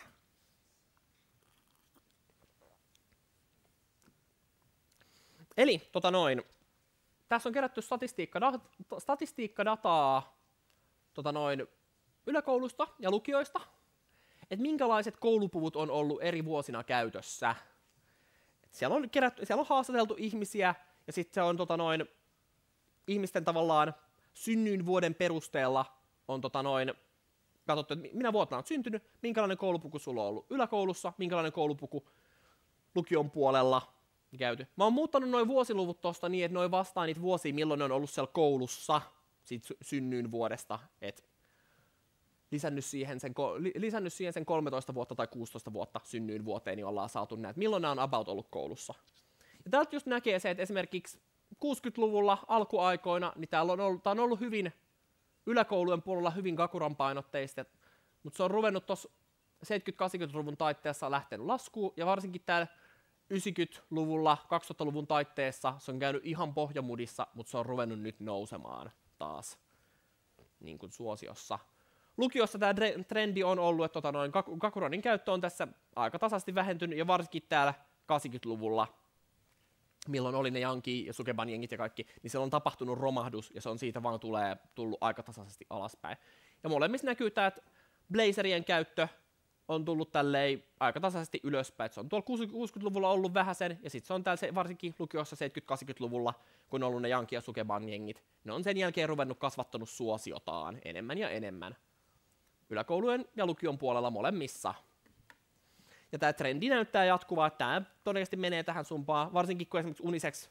Eli tota noin. Tässä on kerätty statistiikkadat- statistiikkadataa tota noin, yläkoulusta ja lukioista, että minkälaiset koulupuvut on ollut eri vuosina käytössä. Et siellä, on kerätty, siellä on haastateltu ihmisiä, ja sitten se on tota noin, ihmisten tavallaan synnyinvuoden perusteella on tota noin, katsottu, että minä vuotena olet syntynyt, minkälainen koulupuku sulla on ollut yläkoulussa, minkälainen koulupuku lukion puolella käyty. Mä oon muuttanut noin vuosiluvut tosta niin, että noin vastaa niitä vuosia, milloin ne on ollut siellä koulussa siitä synnyin vuodesta, et lisännyt siihen, sen, lisännyt siihen sen kolmetoista vuotta tai kuusitoista vuotta synnyin vuoteen, niin ollaan saatu näitä, milloin nämä on about ollut koulussa. Ja täältä just näkee se, että esimerkiksi kuusikymmentäluvulla alkuaikoina, niin täällä on ollut, tää on ollut hyvin yläkoulujen puolella hyvin gakuran painotteista, mutta se on ruvennut tuossa seitsemänkymmentä-kahdeksankymmentäluvun taitteessa lähtenyt laskuun, ja varsinkin täällä yhdeksänkymmentäluvulla, kaksituhattaluvun taitteessa se on käynyt ihan pohjamudissa, mutta se on ruvennut nyt nousemaan taas niin kuin suosiossa. Lukiossa tämä trendi on ollut, että tota noin, gakuranin käyttö on tässä aika tasaisesti vähentynyt, ja varsinkin täällä kahdeksankymmentäluvulla, milloin oli ne Yankee ja Sukeban jengit ja kaikki, niin siellä on tapahtunut romahdus, ja se on siitä vaan tulee, tullut aika tasaisesti alaspäin. Ja molemmissa näkyy tämä, että blazerien käyttö on tullut tälleen aika tasaisesti ylöspäin. Se on tuolla kuusikymmentäluvulla ollut vähäsen, ja sitten se on täällä varsinkin lukiossa seitsemänkymmentä-kahdeksankymmentäluvulla, kun on ollut ne Yankee ja Sukeban jengit. Ne on sen jälkeen ruvennut kasvattanut suosiotaan enemmän ja enemmän. Yläkoulujen ja lukion puolella molemmissa. Ja tämä trendi näyttää jatkuvaa, että tämä todennäköisesti menee tähän sumpaan, varsinkin kun esimerkiksi unisex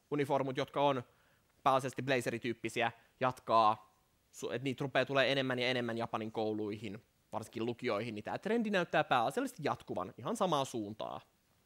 uniformut, jotka on pääasiallisesti blazerityyppisiä, jatkaa, että niitä rupeaa tulee enemmän ja enemmän Japanin kouluihin, varsinkin lukioihin, niin tämä trendi näyttää pääasiallisesti jatkuvan ihan samaa suuntaa.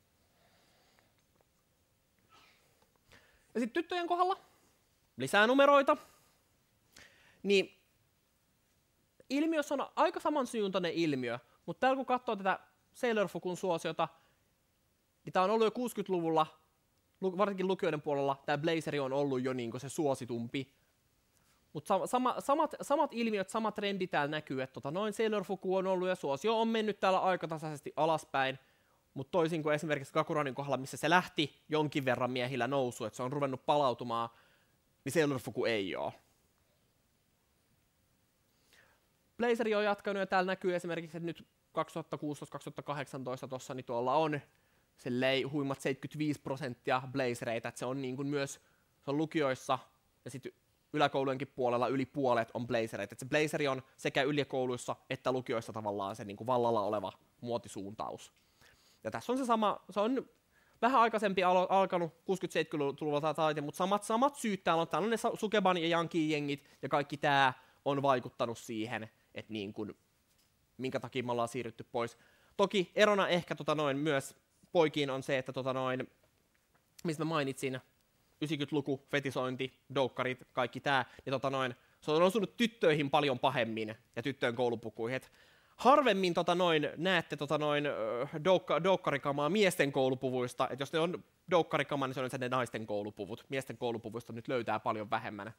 Ja sitten tyttöjen kohdalla lisää numeroita, niin ilmiössä on aika samansuuntainen ilmiö, mutta täällä kun katsoo tätä Sailor Fukun suosiota, niin tämä on ollut jo kuusikymmentäluvulla, varsinkin lukioiden puolella, tämä blazeri on ollut jo niin se suositumpi. Mutta sama, samat, samat ilmiöt, samat trendi täällä näkyy, että tota, noin Sailor Fuku on ollut ja suosio on mennyt täällä aikatasaisesti alaspäin, mutta toisin kuin esimerkiksi Gakuranin kohdalla, missä se lähti jonkin verran miehillä nousu, että se on ruvennut palautumaan, niin Sailor Fuku ei ole. Blazeri on jatkanut ja täällä näkyy esimerkiksi, että nyt kaksituhattakuusitoista kaksituhattakahdeksantoista tuossa, niin tuolla on sellei huimat seitsemänkymmentäviisi prosenttia blazereita, että se on niin kuin myös se on lukioissa ja sitten yläkoulujenkin puolella yli puolet on blazereita. Että se blazeri on sekä yläkouluissa että lukioissa tavallaan se niin kuin vallalla oleva muotisuuntaus. Ja tässä on se sama, se on vähän aikaisempi alo- alkanut kuusikymmentä-seitsemänkymmentäluvulla taite, mutta samat, samat syyt täällä on. Täällä on ne Sukeban ja Yankee-jengit ja kaikki tämä on vaikuttanut siihen, että niin kuin, minkä takia me ollaan siirrytty pois. Toki erona ehkä tota noin, myös poikiin on se, että tota noin, mistä mä mainitsin, yhdeksänkymmentäluku, fetisointi, doukkarit, kaikki tää, niin tota noin, se on osunut tyttöihin paljon pahemmin ja tyttöjen koulupukuihin. Et harvemmin tota noin, näette tota noin, doukka, doukkarikamaa miesten koulupuvuista, että jos ne on doukkarikamaa, niin se on ne naisten koulupuvut. Miesten koulupuvuista nyt löytää paljon vähemmän.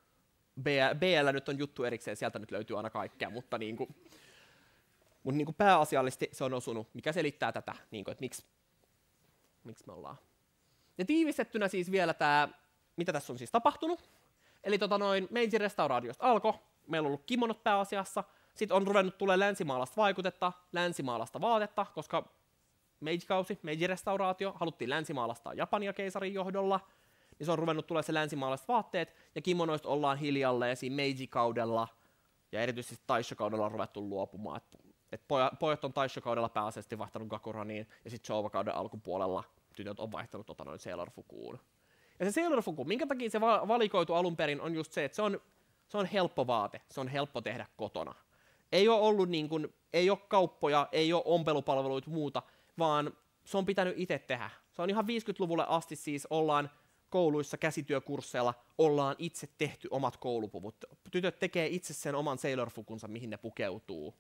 B L nyt on juttu erikseen, sieltä nyt löytyy aina kaikkea, mutta niinku, mut niinku pääasiallisesti se on osunut, mikä selittää tätä, niinku, että miksi, miksi me ollaan. Ja tiivistettynä siis vielä tämä, mitä tässä on siis tapahtunut. Eli tota noin, Meiji restauraatiosta alkoi, meillä on ollut kimonot pääasiassa, sitten on ruvennut tulee länsimaalaista vaikutetta, länsimaalaista vaatetta, koska Meiji-kausi, Meiji-restauraatio, haluttiin länsimaalaistaa Japania keisarin johdolla, niin se on ruvennut tulee se länsimaalaiset vaatteet, ja kimonoista ollaan hiljalleen siinä Meiji-kaudella, ja erityisesti Taisho-kaudella on ruvettu luopumaan. Et, et pojat on Taisho-kaudella pääasiallisesti vaihtanut Gakuraniin, ja sitten Showa-kauden alkupuolella tytöt on vaihtanut tota noin Sailor Fukuun. Ja se Sailor Fuku, minkä takia se va- valikoitu alun perin, on just se, että se on, se on helppo vaate, se on helppo tehdä kotona. Ei ole ollut niin kuin, ei ole kauppoja, ei ole ompelupalveluita muuta, vaan se on pitänyt itse tehdä. Se on ihan viisikymmentäluvulle asti siis ollaan kouluissa käsityökursseilla, ollaan itse tehty omat koulupuvut. Tytöt tekee itse sen oman Sailor Fukunsa, mihin ne pukeutuu.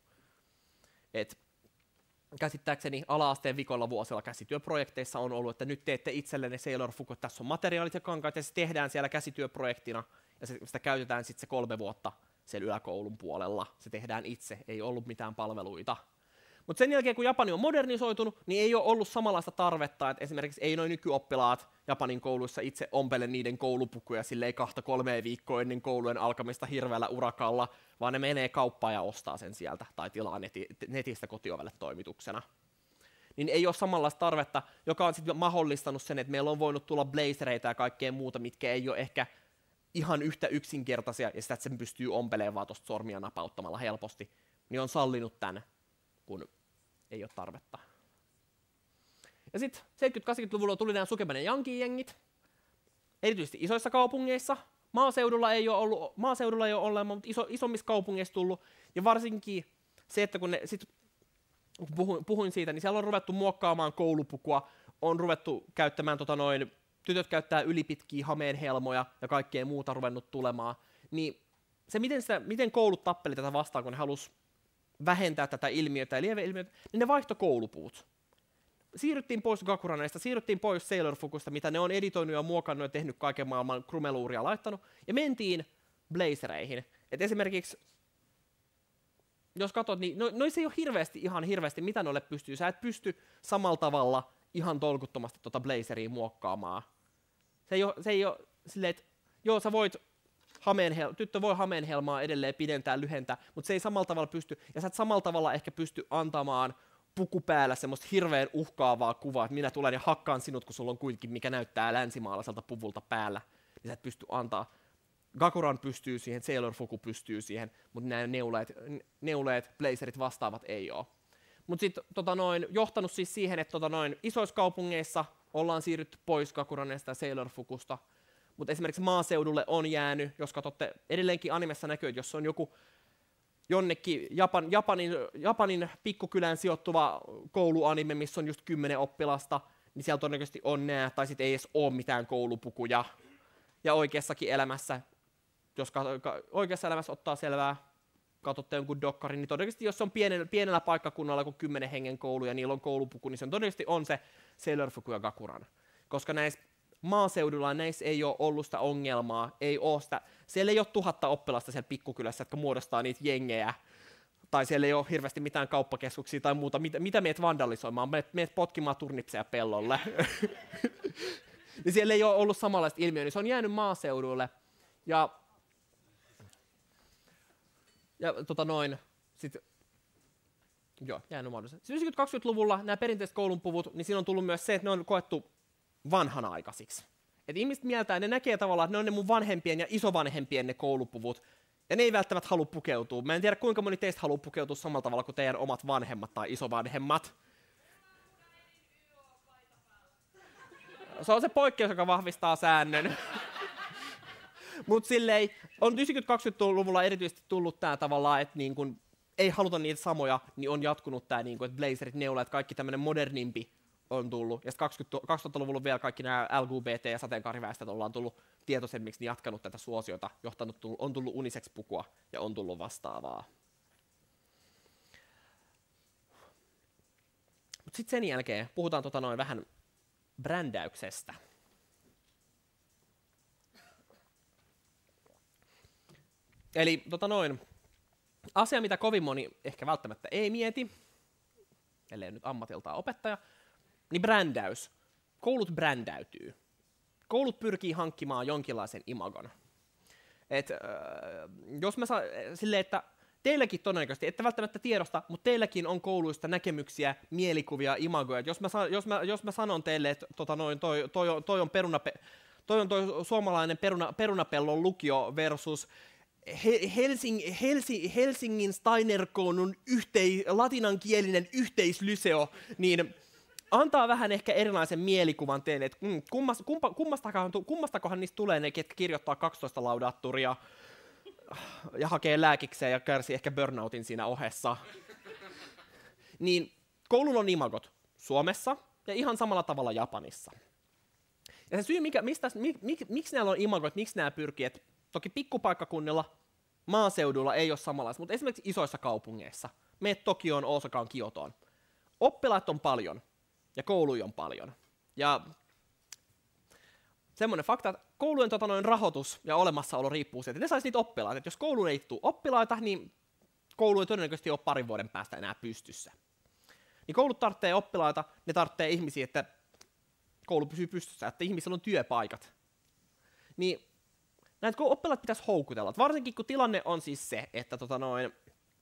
Et käsittääkseni ala-asteen vikoilla vuosilla käsityöprojekteissa on ollut, että nyt teette itsellenne Sailor Fukut, tässä on materiaalit ja kankaat, ja se tehdään siellä käsityöprojektina, ja se, sitä käytetään sitten se kolme vuotta siellä yläkoulun puolella. Se tehdään itse, ei ollut mitään palveluita. Mutta sen jälkeen, kun Japani on modernisoitunut, niin ei ole ollut samanlaista tarvetta, että esimerkiksi ei noin nykyoppilaat Japanin kouluissa itse ompele niiden koulupukuja silleen kahta kolmea viikkoa ennen koulujen alkamista hirveällä urakalla, vaan ne menee kauppaan ja ostaa sen sieltä tai tilaa neti, netistä kotiovelle toimituksena. Niin ei ole samanlaista tarvetta, joka on sitten mahdollistanut sen, että meillä on voinut tulla blazereita ja kaikkea muuta, mitkä ei ole ehkä ihan yhtä yksinkertaisia, ja sitä, että sen pystyy ompelemaan vaan tuosta sormia napauttamalla helposti, niin on sallinut tämän, kun ei ole tarvetta. Ja sitten seitsemänkymmentä-kahdeksankymmentäluvulla tuli nämä Sukeban ja Yankee-jengit, erityisesti isoissa kaupungeissa. Maaseudulla ei ole ollut, maaseudulla ei ole ollut, mutta iso, isommissa kaupungeissa tullut. Ja varsinkin se, että kun ne, sit, kun puhuin, puhuin siitä, niin siellä on ruvettu muokkaamaan koulupukua, on ruvettu käyttämään, tota noin, tytöt käyttää ylipitkiä hameenhelmoja ja kaikkea muuta ruvennut tulemaan. Niin se, miten, sitä, miten koulut tappeli tätä vastaan, kun ne halusi vähentää tätä ilmiötä ja lieveilmiötä, niin ne vaihtoi koulupuvut. Siirryttiin pois Gakuraneista, siirryttiin pois Sailor Fukusta, mitä ne on editoinut ja muokannut ja tehnyt kaiken maailman krumeluuria laittanut, ja mentiin blazereihin. Et esimerkiksi, jos katsot, niin no, noissa ei ole hirveästi, ihan hirveästi, mitä noille pystyy. Sä et pysty samalla tavalla ihan tolkuttomasti tota blazeria muokkaamaan. Se ei ole, se ei ole silleen, että joo, sä voit Hameenhel- tyttö voi hameenhelmaa edelleen pidentää, lyhentää, mutta se ei samalla tavalla pysty, ja sä et samalla tavalla ehkä pysty antamaan puku päällä semmoista hirveän uhkaavaa kuvaa, että minä tulen ja hakkaan sinut, kun sulla on kuitenkin, mikä näyttää länsimaalaiselta puvulta päällä, niin sä et pysty antaa. Gakuran pystyy siihen, Sailor Fuku pystyy siihen, mutta nämä neuleet, neuleet, blazerit vastaavat ei ole. Mutta sitten tota noin, johtanut siis siihen, että tota noin, isoissa kaupungeissa ollaan siirrytty pois Kakuranesta ja Sailor Fukusta, mutta esimerkiksi maaseudulle on jäänyt, jos katsotte, edelleenkin animessa näkyy, että jos on joku jonnekin Japan, Japanin, Japanin pikkukylään sijoittuva kouluanime, missä on just kymmenen oppilasta, niin siellä todennäköisesti on nää, tai sitten ei edes ole mitään koulupukuja. Ja oikeassakin elämässä, jos oikeassa elämässä ottaa selvää, katsotte jonkun dokkarin, niin todennäköisesti jos on pienellä, pienellä paikkakunnalla kuin kymmenen hengen koulu ja niillä on koulupuku, niin se on todennäköisesti on se Sailor Fuku ja Gakuran. Koska näissä maaseudulla näissä ei ole ollut sitä ongelmaa, ei ole sitä, siellä ei ole tuhatta oppilasta siellä pikkukylässä, jotka muodostaa niitä jengejä, tai siellä ei ole hirveästi mitään kauppakeskuksia tai muuta, mitä, mitä meet vandalisoimaan, meet, meet potkimaan turnipseja pellolle. Niin siellä ei ole ollut samanlaista ilmiöä, niin se on jäänyt maaseudulle. Ja, ja tota noin, sit, joo, jäänyt mahdollisuus. yhdeksänkymmentä-kaksikymmentäluvulla nämä perinteiset koulunpuvut, niin siinä on tullut myös se, että ne on koettu vanhanaikaisiksi. Et ihmiset mieltää, ne näkee tavallaan, että ne on ne mun vanhempien ja isovanhempien ne koulupuvut, ja ne ei välttämättä halua pukeutua. Mä en tiedä, kuinka moni teistä haluaa pukeutua samalla tavalla kuin teidän omat vanhemmat tai isovanhemmat. Se on se poikkeus, joka vahvistaa säännön. Mutta silleen, on yhdeksänkymmentä-kaksikymmentäluvulla erityisesti tullut tää tavallaan, että niin kun ei haluta niitä samoja, niin on jatkunut tää, niin kun, että blazerit, neulat, kaikki tämmönen modernimpi on tullut. Ja sitten kaksituhattaluvulla vielä kaikki nämä L G B T ja sateenkaariväestöt ollaan tullut tietoisemmiksi, niin jatkanut tätä suosiota, johtanut, on tullut unisex-pukua ja on tullut vastaavaa. Mutta sitten sen jälkeen puhutaan tota noin vähän brändäyksestä. Eli tota noin, asia, mitä kovin moni ehkä välttämättä ei mieti, ellei nyt ammatiltaan opettaja, niin brändäys. Koulut brändäytyy. Koulut pyrkii hankkimaan jonkinlaisen imagon. Et, äh, jos mä sa- silleen, että teilläkin todennäköisesti, ette välttämättä tiedosta, mutta teilläkin on kouluista näkemyksiä, mielikuvia, imagoja. Jos mä, sa- jos mä, jos mä sanon teille, että tota noin, toi, toi, on, toi on, perunape- toi on toi suomalainen peruna, perunapellon lukio versus He- Helsing, Helsi, Helsingin Steinerkoulun yhtei, latinankielinen yhteislyseo, niin antaa vähän ehkä erilaisen mielikuvan teille, että mm, kummas, kumpa, kummastakohan, kummastakohan niistä tulee ne, ketkä kirjoittaa kaksitoista laudatturia ja hakee lääkikseen ja kärsii ehkä burnoutin siinä ohessa. Niin koululla on imagot Suomessa ja ihan samalla tavalla Japanissa. Ja se syy, mikä, mistä, mik, mik, miksi näillä on imagot, miksi nämä pyrkii, että toki pikkupaikkakunnilla, maaseudulla ei ole samanlaista, mutta esimerkiksi isoissa kaupungeissa, meet Tokioon, Osakaan, Kiotoon, oppilaat on paljon ja kouluja on paljon. Ja semmoinen fakta, että koulujen tota, noin rahoitus ja olemassaolo riippuu siitä, että ne saisi niitä oppilaita. Et jos kouluun ei tule oppilaita, niin koulu ei todennäköisesti ole parin vuoden päästä enää pystyssä. Niin koulut tarvitsee oppilaita, ne tarvitsee ihmisiä, että koulu pysyy pystyssä, että ihmisillä on työpaikat. Niin näitä oppilaat pitäisi houkutella, varsinkin kun tilanne on siis se, että tota noin,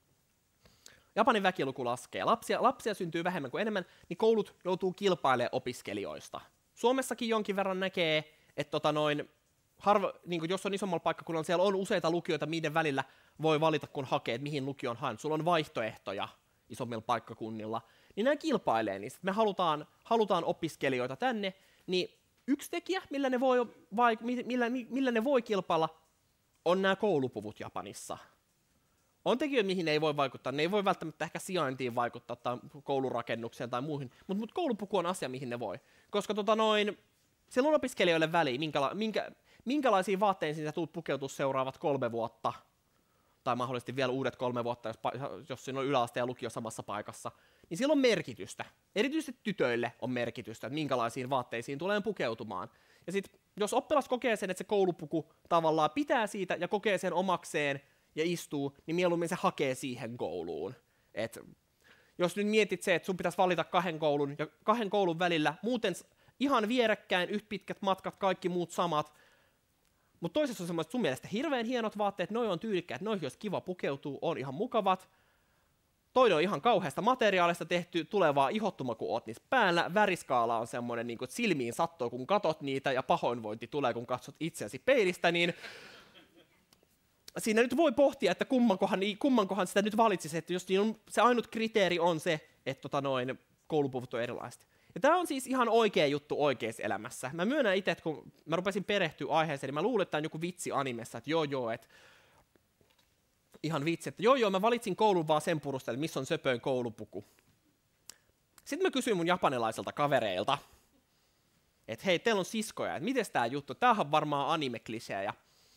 Japanin väkiluku laskee, lapsia, lapsia syntyy vähemmän kuin enemmän, niin koulut joutuu kilpailemaan opiskelijoista. Suomessakin jonkin verran näkee, että tota noin, harva, niin jos on isommalla paikkakunnalla, siellä on useita lukioita, minkä välillä voi valita, kun hakee, että mihin lukioon haen. Sulla on vaihtoehtoja isommilla paikkakunnilla, niin nämä kilpailee niistä. Me halutaan, halutaan opiskelijoita tänne, niin yksi tekijä, millä ne voi, vai, millä, millä ne voi kilpailla, on nämä koulupuvut Japanissa. On tekijöitä, mihin ne ei voi vaikuttaa. Ne ei voi välttämättä ehkä sijaintiin vaikuttaa tai koulurakennukseen tai muihin, mutta mut koulupuku on asia, mihin ne voi. Koska tota noin, siellä on opiskelijoille väliä, minkäla, minkä, minkälaisiin vaatteisiin sä tulet pukeutua seuraavat kolme vuotta, tai mahdollisesti vielä uudet kolme vuotta, jos, jos siinä on yläaste ja lukio samassa paikassa, niin sillä on merkitystä. Erityisesti tytöille on merkitystä, että minkälaisiin vaatteisiin tulee pukeutumaan. Ja sitten jos oppilas kokee sen, että se koulupuku tavallaan pitää siitä ja kokee sen omakseen ja istuu, niin mieluummin se hakee siihen kouluun. Et jos nyt mietit se, että sun pitäisi valita kahden koulun ja kahden koulun välillä, muuten ihan vierekkäin, yhtä pitkät matkat, kaikki muut samat, mutta toisessa on semmoiset sun mielestä hirveän hienot vaatteet, noi on tyylikkäät, noihin olisi kiva pukeutua, on ihan mukavat. Toinen on ihan kauheasta materiaalista tehty, tulee vaan ihottuma, kun oot niissä päällä. Väriskaala on semmoinen, niin kuin, että silmiin sattuu, kun katot niitä, ja pahoinvointi tulee, kun katsot itseäsi peilistä, niin siinä nyt voi pohtia, että kummankohan, kummankohan sitä nyt valitsisi, että jos niin on, se ainut kriteeri on se, että tota noin, koulupuvut on erilaiset. Ja tää on siis ihan oikea juttu oikeassa elämässä. Mä myönnän itse, että kun mä rupesin perehtyä aiheeseen, niin mä luulin, että tää on joku vitsi animessa, että joo joo, että ihan vitsi, että joo joo, mä valitsin koulun vaan sen purusteella, missä on söpöön koulupuku. Sitten mä kysyin mun japanilaiselta kavereilta, että hei, teillä on siskoja, että miten tää juttu, tämähän on varmaan anime-klisejä.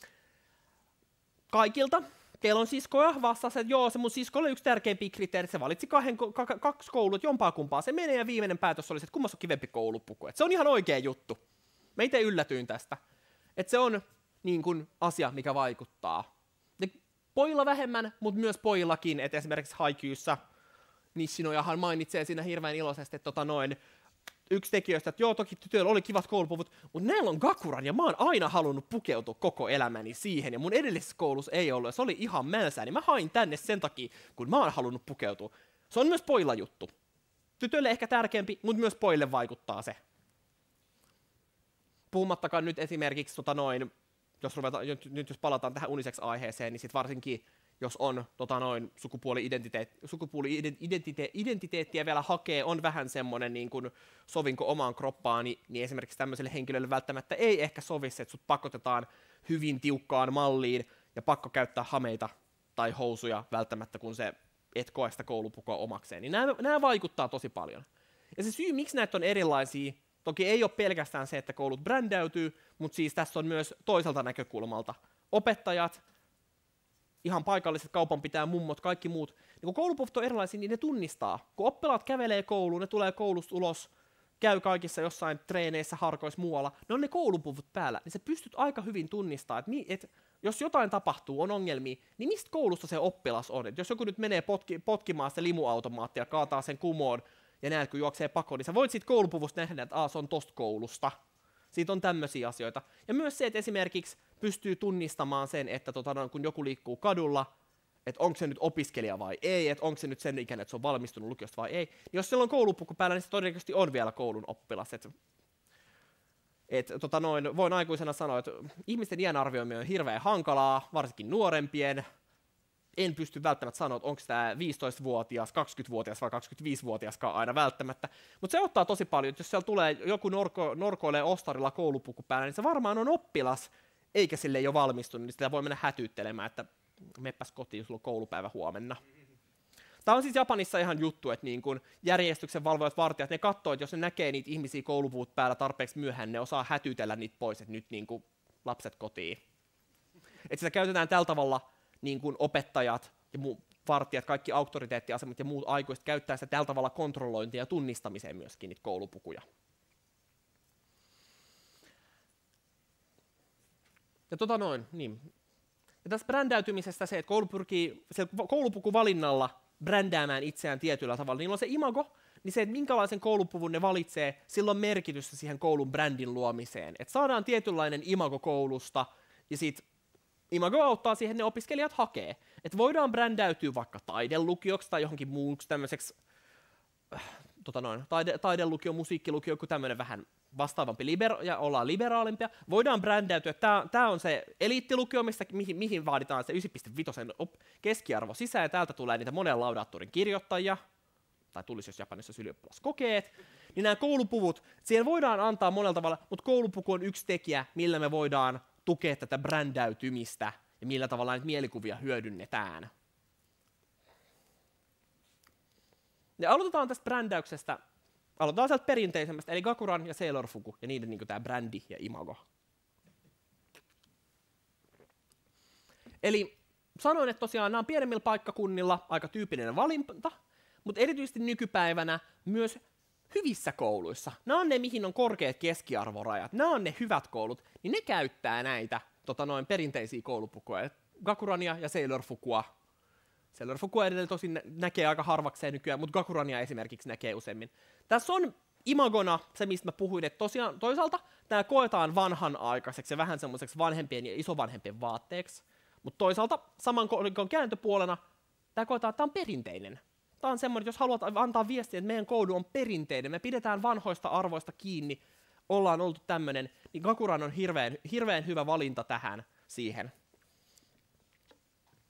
Kaikilta, teillä on siskoja, vastasi, että joo, se mun sisko oli yksi tärkeimpiä kriteerit, se valitsi kahden, k- kaksi koulua, että jompaa kumpaa se menee, ja viimeinen päätös oli, että kummassa on kivempi koulupuku. Et se on ihan oikea juttu. Mä itse yllätyin tästä. Että se on niin kun, asia, mikä vaikuttaa. Ja pojilla vähemmän, mutta myös pojillakin, että esimerkiksi Haikyussa Nishinojahan mainitsee siinä hirveän iloisesti, että tota noin, yksi tekijöistä, että joo, toki tytöillä oli kivat koulupuvut, mutta näillä on Gakuran, ja mä oon aina halunnut pukeutua koko elämäni siihen, ja mun edellisessä koulussa ei ollut, ja se oli ihan mälsää, niin mä hain tänne sen takia, kun mä oon halunnut pukeutua. Se on myös pojilla juttu. Tytöille ehkä tärkeämpi, mutta myös pojille vaikuttaa se. Puhumattakaan nyt esimerkiksi, tota noin, jos ruvetaan, nyt jos palataan tähän unisex-aiheeseen, niin sit varsinkin, jos on tota noin, sukupuoli-identiteet, sukupuoli-identiteettiä vielä hakee, on vähän semmoinen niin kuin sovinko omaan kroppaan, niin, niin esimerkiksi tämmöiselle henkilölle välttämättä ei ehkä sovi se, että sut pakotetaan hyvin tiukkaan malliin ja pakko käyttää hameita tai housuja välttämättä, kun se et koe sitä koulupukua omakseen. Niin nämä, nämä vaikuttaa tosi paljon. Ja se syy, miksi näitä on erilaisia, toki ei ole pelkästään se, että koulut brändäytyy, mutta siis tässä on myös toiselta näkökulmalta. Opettajat, ihan paikalliset kaupanpitäjä, mummot, kaikki muut. Niin kun koulupuvut on erilaisia, niin ne tunnistaa. Kun oppilaat kävelee kouluun, ne tulee koulusta ulos, käy kaikissa jossain treeneissä, harkoissa muualla, ne on ne koulupuvut päällä, niin sä pystyt aika hyvin tunnistamaan, että, mi- että jos jotain tapahtuu, on ongelmia, niin mistä koulusta se oppilas on? Et jos joku nyt menee potki- potkimaan sitä limuautomaattia, kaataa sen kumoon, ja näet, kun juoksee pakoon, niin sä voit siitä koulupuvusta nähdä, että se on tosta koulusta. Siitä on tämmöisiä asioita. Ja myös se, että esimerkiksi pystyy tunnistamaan sen, että tota, no, kun joku liikkuu kadulla, että onko se nyt opiskelija vai ei, että onko se nyt sen ikäinen, että se on valmistunut lukiosta vai ei. Niin jos siellä on koulupuku päällä, niin se todennäköisesti on vielä koulun oppilas. Et, et, tota, noin, voin aikuisena sanoa, että ihmisten iän arvioiminen on hirveän hankalaa, varsinkin nuorempien. En pysty välttämättä sanoa, että onko tämä viisitoistavuotias, kaksikymmentävuotias vai kaksikymmentäviisivuotiaskaan aina välttämättä. Mutta se ottaa tosi paljon, että jos siellä tulee joku norko, norkoilee ostarilla koulupuku päällä, niin se varmaan on oppilas, eikä sille ei ole valmistunut, niin sitä voi mennä hätyyttelemään, että meppäs kotiin, sulla on koulupäivä huomenna. Tämä on siis Japanissa ihan juttu, että niin kun järjestyksen valvojat vartijat, ne katsoo, että jos ne näkee niitä ihmisiä koulupuvut päällä tarpeeksi myöhään, ne osaa hätyytellä niitä pois, että nyt niin kun lapset kotiin. Että sitä käytetään tällä tavalla, niin kuin opettajat ja muu vartijat, kaikki auktoriteettiasemat ja muut aikuiset käyttää sitä tällä tavalla kontrollointia ja tunnistamiseen myöskin niitä koulupukuja. Ja tota noin, niin. Ja tässä brändäytymisestä se, että koulu pyrkii koulupukuvalinnalla brändäämään itseään tietyllä tavalla, niillä on se imago, niin se, että minkälaisen koulupuvun ne valitsee, sillä on merkitystä siihen koulun brändin luomiseen. Että saadaan tietynlainen imago koulusta ja sit imago auttaa siihen, ne opiskelijat hakee. Että voidaan brändäytyä vaikka taidelukioksi tai johonkin muuksi tämmöiseksi äh, tota noin, taide, taidelukio, musiikkilukio, joku tämmöinen vähän vastaavampi libera- ja ollaan liberaalimpia. Voidaan brändäytyä, että tämä on se eliittilukio, mistä, mihin, mihin vaaditaan se yhdeksän pilkku viisi op- keskiarvo sisään, ja täältä tulee niitä monen laudaattorin kirjoittajia, tai tulisi jos Japanissa olisi ylioppilaskokeet, niin nämä koulupuvut, siihen voidaan antaa monella tavalla, mutta koulupuku on yksi tekijä, millä me voidaan tukea tätä brändäytymistä ja millä tavalla näitä mielikuvia hyödynnetään. Ja aloitetaan tästä brändäyksestä, aloitetaan sieltä perinteisemmästä, eli Gakuran ja Sailor Fuku ja niiden niin tämä brändi ja imago. Eli sanoin, että tosiaan nämä on pienemmillä paikkakunnilla aika tyypillinen valinta, mutta erityisesti nykypäivänä myös hyvissä kouluissa, nämä on ne, mihin on korkeat keskiarvorajat, nämä on ne hyvät koulut, niin ne käyttää näitä tota noin, perinteisiä koulupukuja, Gakurania ja Sailor Fukua. Sailor Fukua edelleen tosin näkee aika harvakseen nykyään, mutta Gakurania esimerkiksi näkee useammin. Tässä on imagona se, mistä mä puhuin, että tosiaan toisaalta tämä koetaan vanhanaikaiseksi ja vähän semmoiseksi vanhempien ja isovanhempien vaatteeksi, mutta toisaalta saman kolikon kääntöpuolena tämä koetaan, että tämä on perinteinen. Tämä on semmoinen, että jos haluat antaa viestiä, että meidän koulu on perinteinen, me pidetään vanhoista arvoista kiinni, ollaan oltu tämmöinen, niin Gakuran on hirveän, hirveän hyvä valinta tähän siihen.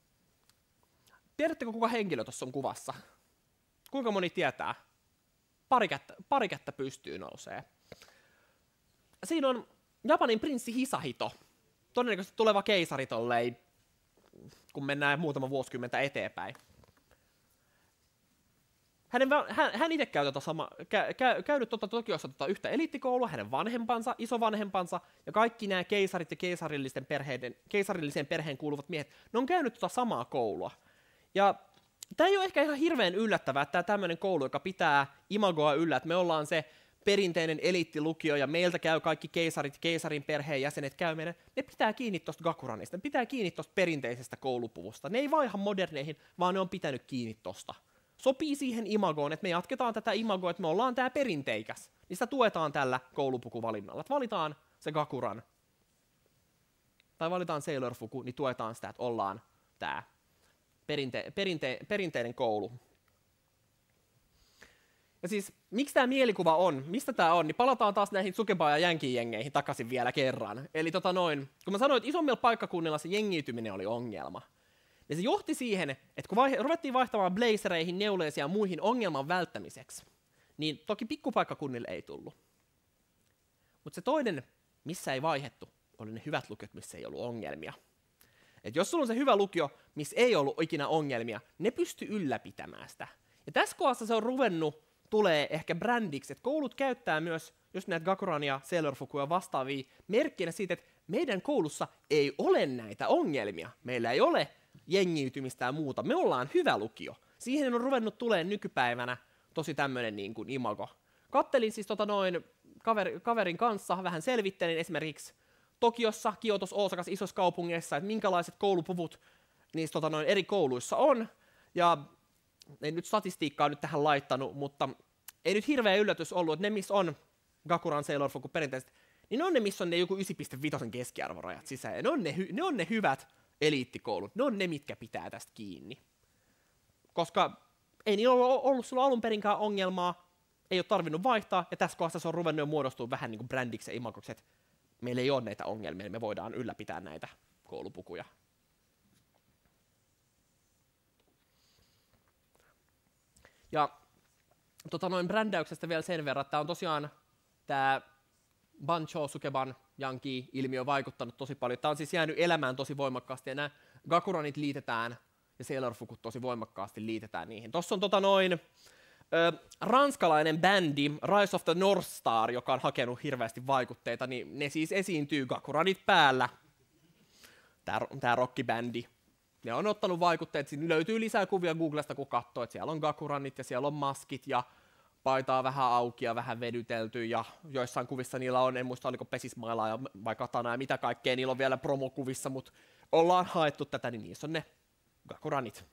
Tiedättekö, kuka henkilö tuossa on kuvassa? Kuinka moni tietää? pari kättä, pari kättä pystyy nousee. Siinä on Japanin prinssi Hisahito, todennäköisesti tuleva keisari tollei, kun mennään muutama vuosikymmentä eteenpäin. Hänen, hän, hän itse käy tota sama, kä, kä, käynyt tota Tokiossa tota yhtä eliittikoulua, hänen vanhempansa, isovanhempansa ja kaikki nämä keisarit ja keisarillisten perheiden, keisarillisen perheen kuuluvat miehet, ne on käynyt tota samaa koulua. Ja tämä ei ole ehkä ihan hirveän yllättävää, että tämä tämmöinen koulu, joka pitää imagoa yllä, että me ollaan se perinteinen eliittilukio ja meiltä käy kaikki keisarit, keisarin perheen jäsenet käy meidän, ne pitää kiinni tosta gakuranista, ne pitää kiinni tosta perinteisestä koulupuvusta. Ne ei vaiha moderneihin, vaan ne on pitänyt kiinni tosta. Sopii siihen imagoon, että me jatketaan tätä imagoa, että me ollaan tää perinteikäs. Niin sitä tuetaan tällä koulupukuvalinnalla. Että valitaan se gakuran. Tai valitaan Sailor Fuku, niin tuetaan sitä, että ollaan tää perinte- perinte- perinteinen koulu. Ja siis, miksi tämä mielikuva on, mistä tämä on, niin palataan taas näihin Tsukeba- ja Yankee-jengeihin takaisin vielä kerran. Eli tota noin, kun mä sanoin, että isommilla paikkakunnilla se jengiytyminen oli ongelma. Ja se johti siihen, että kun vaihe- ruvettiin vaihtamaan blazereihin, neuleisiin ja muihin ongelman välttämiseksi, niin toki pikkupaikkakunnille ei tullut. Mutta se toinen, missä ei vaihettu, oli ne hyvät lukiot, missä ei ollut ongelmia. Et jos sulla on se hyvä lukio, missä ei ollut ikinä ongelmia, ne pysty ylläpitämään sitä. Ja tässä kohdassa se on ruvennut tulee ehkä brändiksi, että koulut käyttää myös just näitä Gakuran ja Sailor Fukuja vastaavia merkkinä siitä, että meidän koulussa ei ole näitä ongelmia. Meillä ei ole jengiytymistä ja muuta. Me ollaan hyvä lukio. Siihen on ruvennut tulemaan nykypäivänä tosi tämmöinen niin kuin imago. Kattelin siis tota noin kaveri, kaverin kanssa, vähän selvittelin esimerkiksi Tokiossa, Kiotossa, Osakassa, isoissa kaupungeissa, että minkälaiset koulupuvut niissä tota noin eri kouluissa on. Ja ei nyt statistiikkaa nyt tähän laittanut, mutta ei nyt hirveä yllätys ollut, että ne, missä on Gakuran Sailor Fuku perinteiset, niin ne on ne, missä on ne joku yhdeksän pilkku viisi keskiarvorajat sisään. Ja ne on ne, hy- ne on ne hyvät eliittikoulut. Ne on ne, mitkä pitää tästä kiinni. Koska ei niillä ole ollut sulla alun perinkään ongelmaa, ei ole tarvinnut vaihtaa, ja tässä kohdassa se on ruvennut jo muodostua vähän niin kuin brändiksi ja imagoksi, että meillä ei ole näitä ongelmia, niin me voidaan ylläpitää näitä koulupukuja. Ja tota noin brändäyksestä vielä sen verran, että tämä on tosiaan tämä Bancho Sukeban Yankee-ilmiö vaikuttanut tosi paljon. Tämä on siis jäänyt elämään tosi voimakkaasti, ja nämä Gakuranit liitetään, ja Sailor Fukut tosi voimakkaasti liitetään niihin. Tuossa on tota noin, ö, ranskalainen bändi Rise of the North Star, joka on hakenut hirveästi vaikutteita, niin ne siis esiintyy Gakuranit päällä, tämä, tämä rockibändi. Ne on ottanut vaikutteet, siinä löytyy lisää kuvia Googlesta, kun katsoo, että siellä on Gakuranit ja siellä on maskit ja paitaa vähän auki ja vähän vedytelty ja joissain kuvissa niillä on, en muista oliko pesismailaa vai katana ja mitä kaikkea, niillä on vielä promokuvissa, mutta ollaan haettu tätä, niin niissä on ne Gakuranit.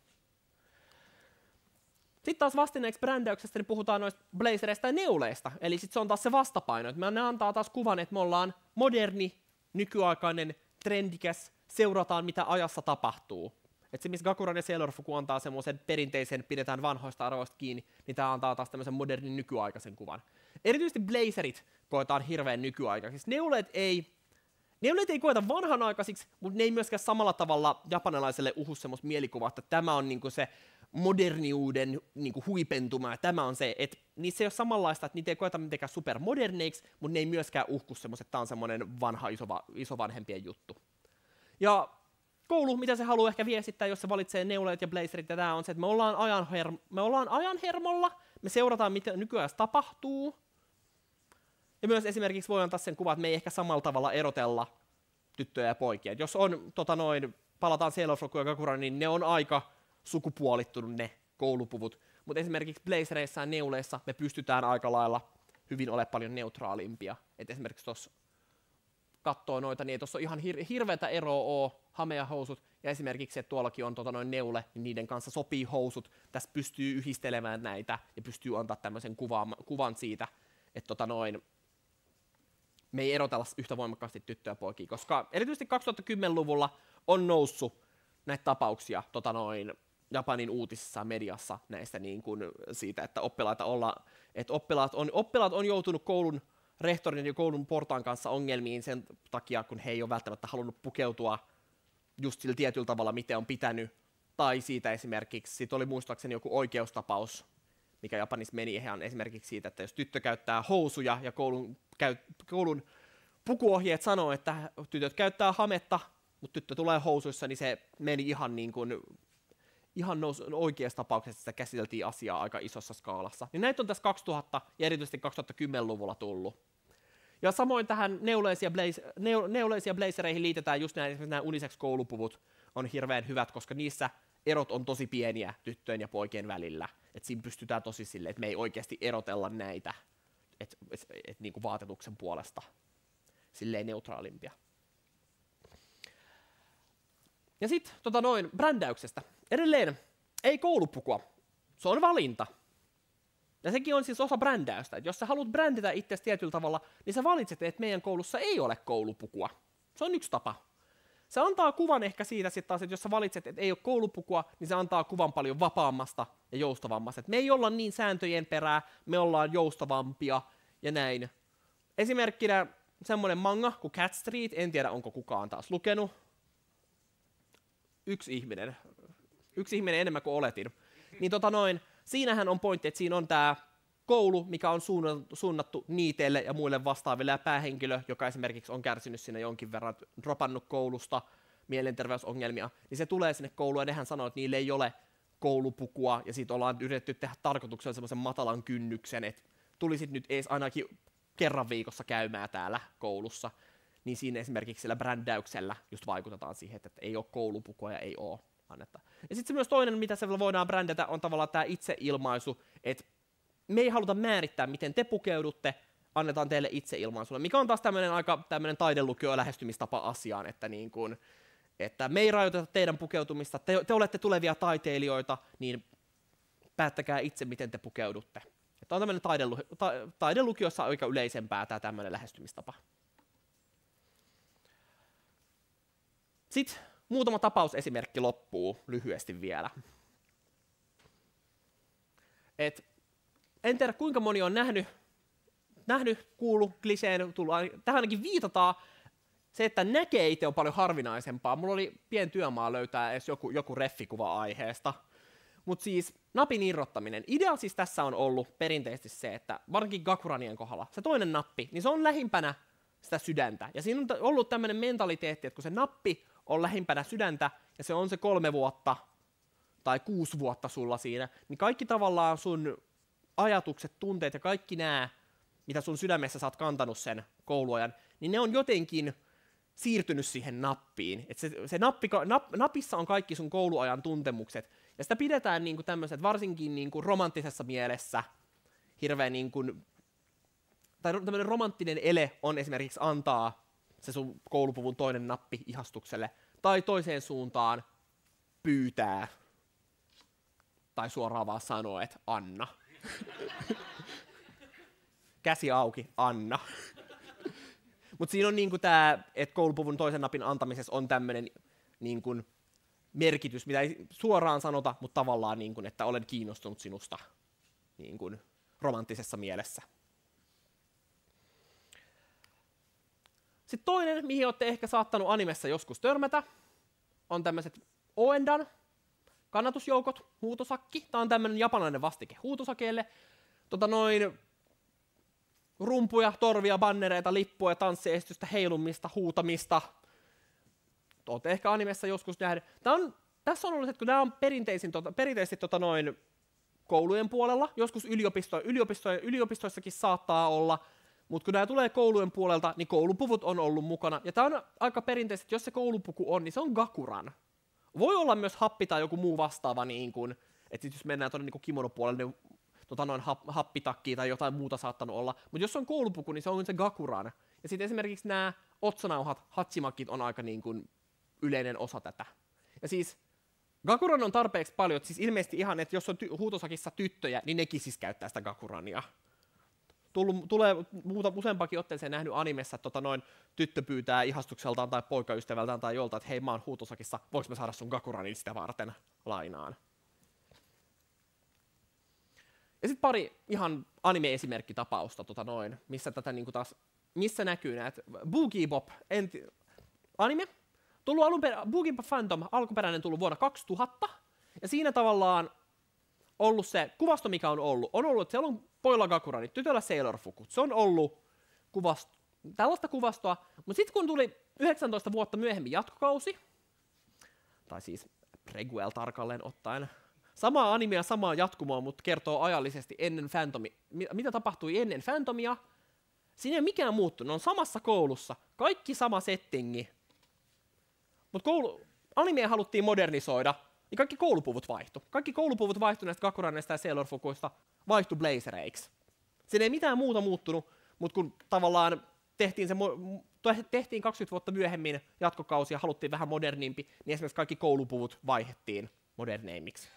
Sitten taas vastineeksi brändäyksestä niin puhutaan noista blazereista ja neuleista, eli sitten se on taas se vastapaino, että ne antaa taas kuvan, että me ollaan moderni, nykyaikainen, trendikäs, seurataan mitä ajassa tapahtuu. Et se, missä Gakuran ja Sailor Fuku antaa semmoisen perinteisen, pidetään vanhoista arvoista kiinni, niin tämä antaa taas tämmöisen modernin nykyaikaisen kuvan. Erityisesti blazerit koetaan hirveän nykyaikaisiksi. Neuleet ei, neuleet ei koeta vanhanaikaisiksi, mutta ne ei myöskään samalla tavalla japanilaiselle uhu semmoista mielikuvaa, että tämä on niinku se moderniuden niinku huipentuma, ja tämä on se, että niissä ei ole samanlaista, että niitä ei koeta mitenkään supermoderneiksi, mutta ne ei myöskään uhku semmoiset, että tämä on semmoinen vanha isova, isovanhempien juttu. Ja koulu, mitä se haluaa ehkä viestittää, jos se valitsee neuleet ja blazerit, ja tämä on se, että me ollaan ajan, her- me ollaan ajan hermolla, me seurataan, mitä nykyään tapahtuu, ja myös esimerkiksi voi antaa sen kuvan, että me ei ehkä samalla tavalla erotella tyttöjä ja poikia. Et jos on, tota noin, palataan Sailor Fuku ja Gakuran, niin ne on aika sukupuolittunut ne koulupuvut, mutta esimerkiksi blazereissa ja neuleissa me pystytään aika lailla hyvin olemaan paljon neutraalimpia. Et esimerkiksi tuossa katsoo noita, niin ei tuossa ole ihan hir- hirveätä eroa ole hamea housut, ja esimerkiksi, että tuollakin on tota noin neule, niin niiden kanssa sopii housut, tässä pystyy yhdistelemään näitä, ja pystyy antaa tämmöisen kuvan, kuvan siitä, että tota noin, me ei erotella yhtä voimakkaasti tyttöjä ja poikia, koska erityisesti kaksituhattakymmenluvulla on noussut näitä tapauksia tota noin, Japanin uutisissa ja mediassa näistä niin kuin siitä, että oppilaita olla, että oppilaat on, oppilaat on joutunut koulun rehtorin ja koulun portaan kanssa ongelmiin sen takia, kun he ei ole välttämättä halunnut pukeutua just sillä tietyllä tavalla, miten on pitänyt. Tai siitä esimerkiksi, siitä oli muistaakseni joku oikeustapaus, mikä Japanissa meni ihan esimerkiksi siitä, että jos tyttö käyttää housuja ja koulun, käy, koulun pukuohjeet sanoo, että tytöt käyttää hametta, mutta tyttö tulee housuissa, niin se meni ihan niin kuin ihan nous, oikeassa tapauksessa sitä käsiteltiin asiaa aika isossa skaalassa. Niin näitä on tässä kaksituhatta ja erityisesti kaksituhattakymmenluvulla tullut. Ja samoin tähän neuleisia, blaze, neu, neuleisia blazereihin liitetään just nämä, nämä unisex-koulupuvut on hirveän hyvät, koska niissä erot on tosi pieniä tyttöjen ja poikien välillä. Et siinä pystytään tosi silleen, että me ei oikeasti erotella näitä et, et, et, niin kuin vaatetuksen puolesta silleen neutraalimpia. Ja sitten tota noin brändäyksestä. Edelleen ei koulupukua, se on valinta. Ja sekin on siis osa brändäystä, että jos sä haluat bränditä itsesi tietyllä tavalla, niin sä valitset, että meidän koulussa ei ole koulupukua. Se on yksi tapa. Se antaa kuvan ehkä siitä sitten taas, että jos sä valitset, että ei ole koulupukua, niin se antaa kuvan paljon vapaammasta ja joustavammasta. Että me ei olla niin sääntöjen perää, me ollaan joustavampia ja näin. Esimerkkinä semmoinen manga kuin Cat Street, en tiedä onko kukaan taas lukenut. Yksi ihminen. Yksi ihminen enemmän kuin oletin. Niin tota noin, siinähän on pointti, että siinä on tämä koulu, mikä on suunnattu niiteille ja muille vastaaville, ja päähenkilö, joka esimerkiksi on kärsinyt siinä jonkin verran, dropannut koulusta mielenterveysongelmia, niin se tulee sinne kouluun, ja nehän sanoo, että niille ei ole koulupukua, ja siitä ollaan yritetty tehdä tarkoituksella semmoisen matalan kynnyksen, että tulisit nyt edes ainakin kerran viikossa käymään täällä koulussa, niin siinä esimerkiksi sillä brändäyksellä just vaikutetaan siihen, että ei ole koulupukua ja ei ole annetta. Ja sitten se myös toinen, mitä se voidaan brändätä, on tavallaan tämä itseilmaisu, että me ei haluta määrittää, miten te pukeudutte, annetaan teille itseilmaisulle, mikä on taas tämmöinen aika tämmöinen taidelukio lähestymistapa asiaan, että, niin kun, että me ei rajoiteta teidän pukeutumista, te, te olette tulevia taiteilijoita, niin päättäkää itse, miten te pukeudutte. Että on tämmöinen taidelu, ta, taidelukiossa aika yleisempää tämä tämmöinen lähestymistapa. Sitten muutama tapausesimerkki loppuu lyhyesti vielä. Et, en tiedä kuinka moni on nähnyt, nähnyt kuullut kliseen, tähän ainakin viitataan. Se, että näkee itse on paljon harvinaisempaa. Mulla oli pieni työmaa löytää edes joku, joku reffikuva aiheesta. Mutta siis napin irrottaminen. Idea siis tässä on ollut perinteisesti se, että varsinkin gakuranien kohdalla se toinen nappi, niin se on lähimpänä sitä sydäntä. Ja siinä on ollut tämmöinen mentaliteetti, että kun se nappi on lähimpänä sydäntä ja se on se kolme vuotta tai kuusi vuotta sulla siinä, niin kaikki tavallaan sun ajatukset, tunteet ja kaikki nämä, mitä sun sydämessä sä oot kantanut sen kouluajan, niin ne on jotenkin siirtynyt siihen nappiin. Et se, se nappi, nap, napissa on kaikki sun kouluajan tuntemukset, ja sitä pidetään niinku tämmöiset, varsinkin niinku romanttisessa mielessä, hirveän niinku, tai tämmöinen romanttinen ele on esimerkiksi antaa se sun koulupuvun toinen nappi ihastukselle, tai toiseen suuntaan pyytää, tai suoraan vaan sanoo, että anna. Käsi auki, anna. Mutta siinä on niinku tämä, että koulupuvun toisen napin antamisessa on tämmöinen niinku merkitys, mitä ei suoraan sanota, mutta tavallaan, niinku, että olen kiinnostunut sinusta niinku romanttisessa mielessä. Sitten toinen, mihin olette ehkä saattanut animessa joskus törmätä, on tämmöiset Oendan kannatusjoukot, huutosakki. Tämä on tämmöinen japanilainen vastike huutosakeelle. Tota noin rumpuja, torvia, bannereita, lippuja, tanssiesitystä, heilumista, huutamista. Olette ehkä animessa joskus nähneet. Tämä on, tässä on ollut, että kun nämä on perinteisin, tota, perinteisesti tota noin koulujen puolella, joskus yliopisto, yliopisto, yliopistoissakin saattaa olla, mutta kun nämä tulee koulujen puolelta, niin koulupuvut on ollut mukana. Ja tämä on aika perinteisesti, että jos se koulupuku on, niin se on gakuran. Voi olla myös happi tai joku muu vastaava, niin kuin, että jos mennään tuonne niin kimonopuolelle, niin tota noin hap, happitakki tai jotain muuta saattanut olla. Mutta jos on koulupuku, niin se on se gakuran. Ja sitten esimerkiksi nämä otsanauhat, hatsimakit on aika niin kuin yleinen osa tätä. Ja siis gakuran on tarpeeksi paljon, että siis ilmeisesti ihan, että jos on ty- huutosakissa tyttöjä, niin nekin siis käyttää sitä gakurania. Tullut, tulee muuta useampakin otteeseen nähnyt animessa, että tota noin, tyttö pyytää ihastukseltaan tai poikaystävältään tai jolta, että hei, mä oon huutosakissa, voiko mä saada sun gakuranin sitä varten lainaan. Ja sitten pari ihan anime-esimerkkitapausta, tota noin, missä, tätä, niinku taas, missä näkyy näitä. Boogie Bop, enti, anime, tullut alun per, Boogie Bop Phantom, alkuperäinen tullut vuonna kaksituhatta, ja siinä tavallaan ollut se kuvasto, mikä on ollut. On ollut, että siellä on pojalla Gakurani, tytöllä Sailor Fuku. Se on ollut kuvast, tällaista kuvastoa, mutta sitten kun tuli yhdeksäntoista vuotta myöhemmin jatkokausi, tai siis prequel tarkalleen ottaen, samaa animea, samaa jatkumoa, mutta kertoo ajallisesti ennen Phantomia, mitä tapahtui ennen Phantomia. Siinä ei ole mikään muuttunut, ne on samassa koulussa, kaikki sama settingi. Mutta koulu, animea haluttiin modernisoida, niin kaikki koulupuvut vaihtui. Kaikki koulupuvut vaihtui näistä Gakuraneista ja Sailor Fukuista, vaihtui blazereiksi. Siinä ei mitään muuta muuttunut, mutta kun tavallaan tehtiin, se, tehtiin kaksikymmentä vuotta myöhemmin jatkokausi ja haluttiin vähän modernimpi, niin esimerkiksi kaikki koulupuvut vaihdettiin moderneimmiksi.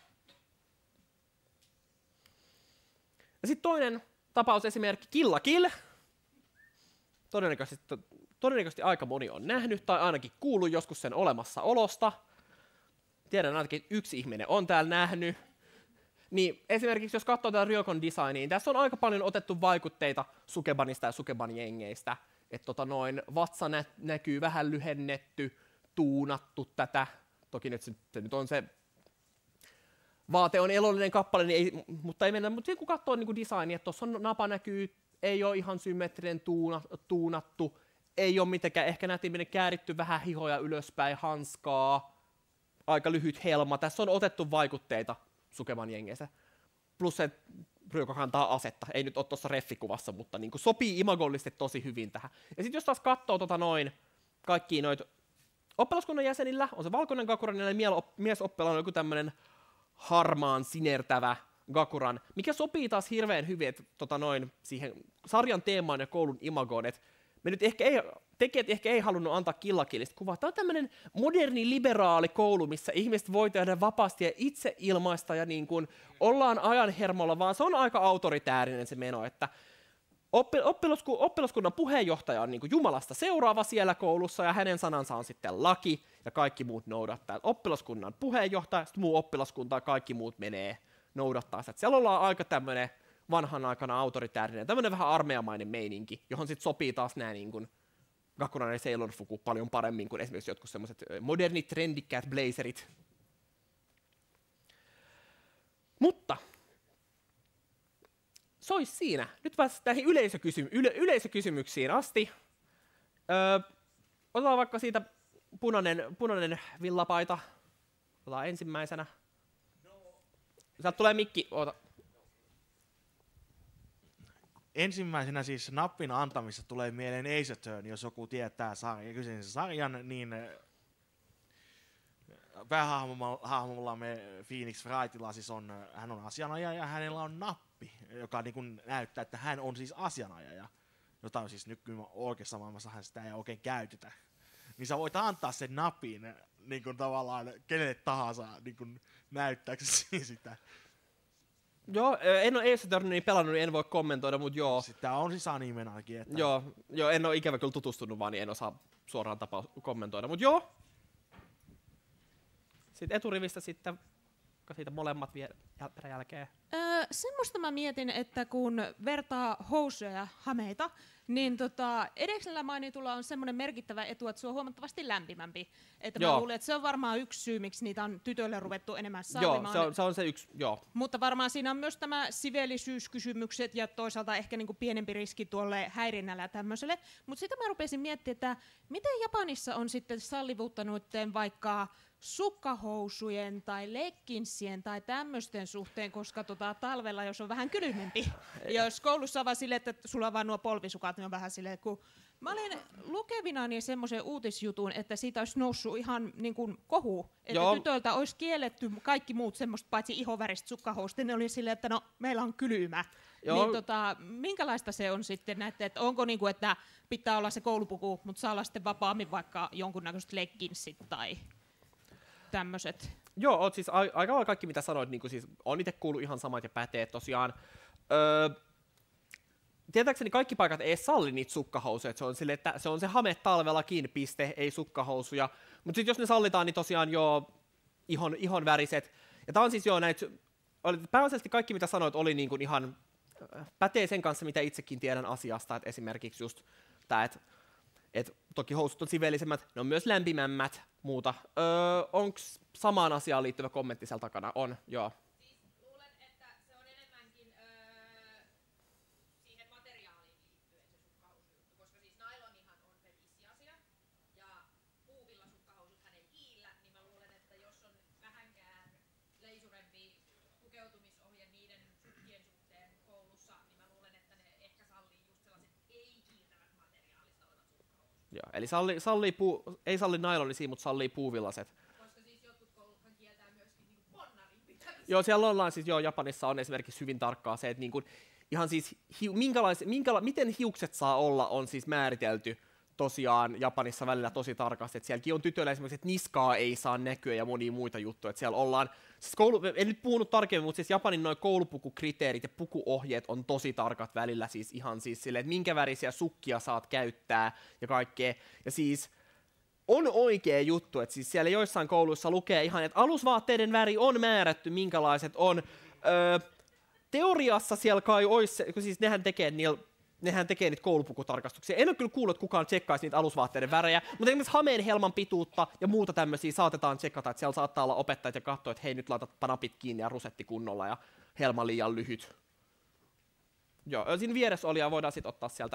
Ja sitten toinen tapaus esimerkki Kill la Kill. Todennäköisesti, todennäköisesti aika moni on nähnyt tai ainakin kuullut joskus sen olemassaolosta. Tiedän ainakin yksi ihminen on täällä nähnyt. Niin esimerkiksi jos katsoo tätä Ryokon designia, niin tässä on aika paljon otettu vaikutteita Sukebanista ja Sukeban-jengeistä. Että tota noin, vatsa nä- näkyy vähän lyhennetty, tuunattu tätä. Toki nyt se, se nyt on se vaate on elollinen kappale, niin ei, mutta ei mennä. Mutta kun katsoo niin designia, että tuossa on napa näkyy, ei ole ihan symmetrinen tuuna, tuunattu, ei ole mitenkään ehkä nätiminen kääritty vähän hihoja ylöspäin, hanskaa, aika lyhyt helma. Tässä on otettu vaikutteita Sukeban jengeistä. Plus se Ryoko kantaa asetta, ei nyt ole tuossa reffikuvassa, mutta niin kuin sopii imagollisesti tosi hyvin tähän. Ja sitten jos taas katsoo tota noin, kaikkia noita oppilaskunnan jäsenillä, on se valkoinen Gakuran ja miesoppilalla on joku tämmöinen harmaan sinertävä Gakuran, mikä sopii taas hirveän hyvin että, tota noin, siihen sarjan teemaan ja koulun imagoon, että me nyt ehkä ei, tekijät ehkä ei halunnut antaa Kill la Killista kuvaa. Tämä on tämmöinen moderni liberaali koulu, missä ihmiset voi tehdä vapaasti ja itse ilmaista ja niin kuin ollaan ajan hermolla, vaan se on aika autoritäärinen se meno, että oppilasku, oppilaskunnan puheenjohtaja on niin kuin Jumalasta seuraava siellä koulussa ja hänen sanansa on sitten laki ja kaikki muut noudattaa. Oppilaskunnan puheenjohtaja, sitten muu oppilaskunta ja kaikki muut menee noudattaa sitä. Siellä ollaan aika tämmöinen vanhan aikana autoritäärinen, tämmöinen vähän armeijamainen meininki, johon sitten sopii taas nämä niin kuin Gakuran ja Sailor Fuku paljon paremmin kuin esimerkiksi jotkut semmoiset modernit, trendikkäät blazerit. Mutta se olisi siinä. Nyt päästään näihin yleisökysy- yle- yleisökysymyksiin asti. Öö, otetaan vaikka siitä punainen, punainen villapaita. Otetaan ensimmäisenä. Sieltä tulee mikki. Oota. Ensimmäisenä siis nappin antamista tulee mieleen Ace Attorney, jos joku tietää sarja, kyseisen sarjan, niin päähahmollamme Phoenix Wrightilla siis on, hän on asianajaja ja hänellä on nappi, joka niin kuin näyttää, että hän on siis asianajaja, jota on siis nykyään oikeassa maailmassa hän sitä ei oikein käytetä. Niin sä voit antaa sen napin niin kuin tavallaan kenelle tahansa niin kuin näyttääksesi sitä. Joo, en ole Ace Attorney pelannut, niin en voi kommentoida, mutta joo. Sitä on siis animenakin. Että joo, joo, en ole ikävä kyllä tutustunut vaan, niin en osaa suoraan tapaa kommentoida, mutta joo. Sitten eturivistä sitten, siitä molemmat vielä peräjälkeen. Öö, semmoista mä mietin, että kun vertaa housuja ja hameita, niin tota, edellä mainitulla on semmoinen merkittävä etu, että se on huomattavasti lämpimämpi. Että mä luulen, että se on varmaan yksi syy, miksi niitä on tytöille ruvettu enemmän sallimaan. Joo, se on se, on se yksi, joo. Mutta varmaan siinä on myös tämä siveellisyyskysymykset ja toisaalta ehkä niinku pienempi riski tuolle häirinnälle ja tämmöiselle. Mutta sitä mä rupesin miettimään, että miten Japanissa on sitten sallivuutta noitten vaikka sukkahousujen tai legginsien tai tämmöisten suhteen, koska tota, talvella, jos on vähän kylmempi. Ja jos koulussa on vaan silleen, että sulla on vaan nuo polvisukat, niin on vähän silleen, kun mä olin lukevinani semmoisen uutisjutun, että siitä olisi noussut ihan niin kuin kohu, että Joo. tytöiltä olisi kielletty kaikki muut semmoista, paitsi ihoväristä sukkahousuja, ne oli silleen, että no, meillä on kylmä. Joo. Niin tota, minkälaista se on sitten, näette, että onko niin kuin, että pitää olla se koulupuku, mutta saa olla sitten vapaammin vaikka jonkunnäköiset legginsit tai tämmöiset. Joo, oot siis a- aika lailla kaikki mitä sanoit, niin siis on itse kuullut ihan samat ja päteet tosiaan. Öö, tietääkseni kaikki paikat ei salli niitä sukkahousuja, se on, sille, että se on se hame talvellakin, piste, ei sukkahousuja. Mutta sitten jos ne sallitaan, niin tosiaan joo, ihon, ihon väriset. Ja tää on siis joo näitä, pääasiallisesti kaikki mitä sanoit oli niin kuin ihan pätee sen kanssa, mitä itsekin tiedän asiasta, että esimerkiksi just tää, että et toki housut on siveellisemmät, ne on myös lämpimämmät, muuta. Öö, onko samaan asiaan liittyvä kommentti siellä takana? On, joo. Siis luulen, että Joo, eli salli, sallii puu, ei salli nailonisia, mutta sallii puuvillaset. Koska siis jotkut kouluthan kieltää myöskin niinku ponnarin pitämistä. Joo, siellä ollaan siis, joo, Japanissa on esimerkiksi hyvin tarkkaa se, että niinku, ihan siis, hiu, minkälais, minkäla, miten hiukset saa olla, on siis määritelty tosiaan Japanissa välillä tosi tarkasti, että sielläkin on tytöillä esimerkiksi, että niskaa ei saa näkyä ja monia muita juttuja, että siellä ollaan, siis koulu, en nyt puhunut tarkemmin, mutta siis Japanin noin koulupukukriteerit ja pukuohjeet on tosi tarkat välillä, siis ihan siis silleen, että minkä värisiä sukkia saat käyttää ja kaikkea, ja siis on oikea juttu, että siis siellä joissain kouluissa lukee ihan, että alusvaatteiden väri on määrätty, minkälaiset on, öö, teoriassa siellä kai olisi, kun siis nehän tekee niillä Nehän tekee niitä koulupukutarkastuksia. En ole kyllä kuullut, että kukaan tsekkaisi niitä alusvaatteiden värejä, mutta esimerkiksi hameen helman pituutta ja muuta tämmöisiä saatetaan tsekata, että siellä saattaa olla opettajat ja katsoa, että hei, nyt laitat napit kiinni ja rusetti kunnolla ja helma liian lyhyt. Joo, siinä vieressä oli ja voidaan sitten ottaa sieltä.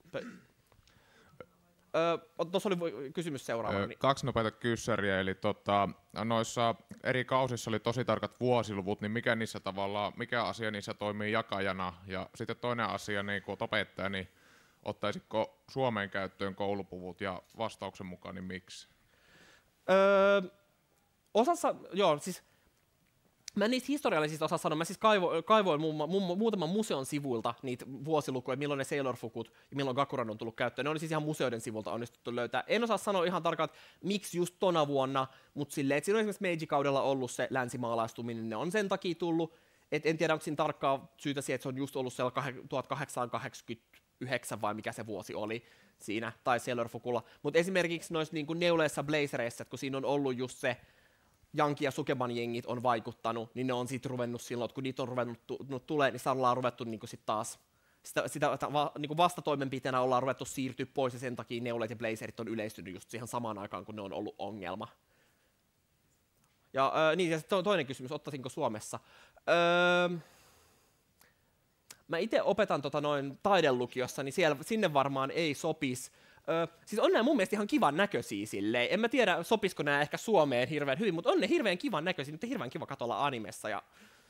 Tuossa oli kysymys seuraava. Niin. Kaksi nopeita kyssäriä, eli tota, noissa eri kausissa oli tosi tarkat vuosiluvut, niin mikä niissä tavallaan, mikä asia niissä toimii jakajana, ja sitten toinen asia, niin kun opettaja, niin ottaisitko Suomeen käyttöön koulupuvut, ja vastauksen mukaan, niin miksi? Öö, osassa, joo, siis mä niistä historiallisista osaa sanoa, mä siis kaivo, kaivoin mu- mu- muutaman museon sivuilta niitä vuosilukuja, milloin ne Sailor Fukut ja milloin Gakuran on tullut käyttöön. Ne oli siis ihan museoiden sivulta onnistuttu löytää. En osaa sanoa ihan tarkkaan, miksi just tona vuonna, mutta silleen, että siinä on esimerkiksi Meiji-kaudella ollut se länsimaalaistuminen, ne on sen takia tullut. Et en tiedä, onko siinä tarkkaa syytä siihen, että se on just ollut siellä tuhatkahdeksansataakahdeksankymmentäyhdeksän vai mikä se vuosi oli siinä, tai Sailor Fukulla. Mutta esimerkiksi noissa niin kuin neuleissa blazereissa, kun siinä on ollut just se Janki ja Sukeban jengit on vaikuttanut, niin ne on sitten ruvennut silloin, että kun niitä on ruvennut tu- tulee, niin sitä ollaan ruvettu niin sit taas, sitä, sitä va, niin vastatoimenpiteenä ollaan ruvettu siirtyä pois, ja sen takia neulet ja blazerit on yleistynyt just siihen samaan aikaan, kun ne on ollut ongelma. Ja äh, niin, ja to, toinen kysymys, ottaisinko Suomessa? Öö, mä itse opetan tota noin taidelukiossa, niin siellä, sinne varmaan ei sopisi. Öö, siis on nämä mun mielestä ihan kivan näköisiä silleen. En mä tiedä, sopisiko nämä ehkä Suomeen hirveän hyvin, mutta on ne hirveän kivan näköisiä. Nyt on hirveän kiva katsoa animessa ja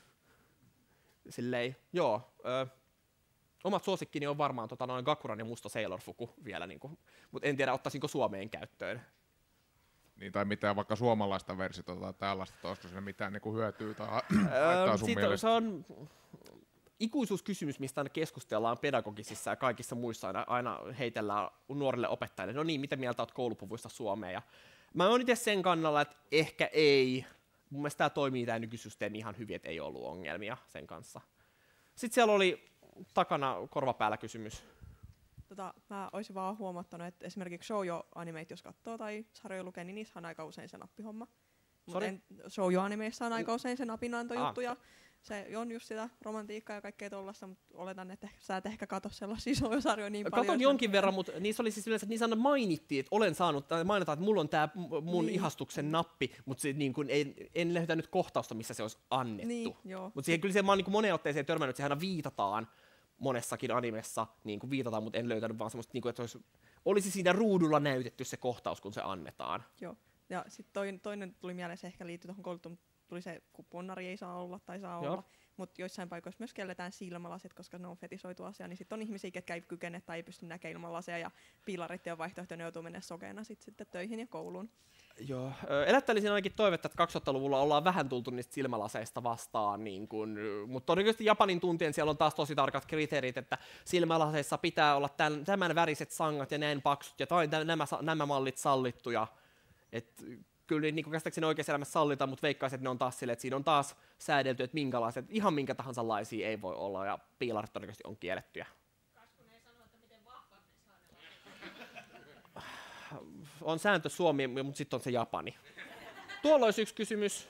silleen, joo. Öö, omat suosikkini on varmaan tota noin Gakuran ja musta Sailor Fuku vielä, niinku, mutta en tiedä, ottaisinko Suomeen käyttöön. Niin, tai mitään vaikka suomalaista versiota tai tällaista, että olisiko siinä mitään niinku hyötyä tai haittaa sun mielestä? Se on ikuisuuskysymys, mistä aina keskustellaan pedagogisissa ja kaikissa muissa aina, aina heitellään nuorille opettajille. No niin, mitä mieltä olet koulupuvuista Suomeen? Ja mä oon itse sen kannalla, että ehkä ei. Mun mielestä tämä toimii tämä nykysysteemi ihan hyvin, että ei ollut ongelmia sen kanssa. Sitten siellä oli takana korvapäällä kysymys. Tota, mä olisin vaan huomattanut, että esimerkiksi shoujo-animeit, jos katsoo tai sarjoja lukee, niin niissä on aika usein se nappihomma. Mutta shoujo-animeissa on aika usein se napinantojuttu, ah. ja se on just sitä romantiikkaa ja kaikkea tollasta, mutta oletan, että sä et ehkä katso sellaisia shoujo-sarjoja niin paljon. Katon jonkin verran, mutta niissä oli siis yleensä, että niissä aina mainittiin, että olen saanut, tai mainitaan, että mulla on tää mun niin. ihastuksen nappi, mutta se, niin kun, ei, en löytänyt kohtausta, missä se olisi annettu. Niin, mutta siihen kyllä se, mä oon niin moneen otteeseen törmännyt, että siihen aina viitataan monessakin animessa, niin kuin viitataan, mutta en löytänyt vaan semmoista, niin kuin, että olisi, olisi siinä ruudulla näytetty se kohtaus, kun se annetaan. Joo, ja sitten toinen, toinen tuli mieleen, se ehkä liittyy tuohon koulutuun, tuli se, kun ponnari ei saa olla tai saa Joo. olla, mutta joissain paikoissa myös kielletään silmälasit, koska ne on fetisoitu asia, niin sitten on ihmisiä, ketkä ei kykene tai ei pysty näkemään ilman laseja, ja piilarit ja vaihtoehto, ne joutuu mennä sokeena sit, sitten töihin ja kouluun. Joo, elättäisin ainakin toivetta, että kaksituhattaluvulla ollaan vähän tultu niistä silmälaseista vastaan, niin kun, mutta todennäköisesti Japanin tuntien siellä on taas tosi tarkat kriteerit, että silmälaseissa pitää olla tämän, tämän väriset sangat ja näin paksut ja tai nämä, nämä mallit sallittuja. Et, kyllä niin käsittääkseni oikeassa elämässä sallitaan, mutta veikkaisin, että ne on taas silleen, että siinä on taas säädelty, että minkälaiset, ihan minkä tahansa laisia ei voi olla, ja piilarit todennäköisesti on kiellettyjä. Kaskun ei sano, että miten vahvat ne saa ne on sääntö Suomi, mutta sitten on se Japani. Tuolla olisi yksi kysymys.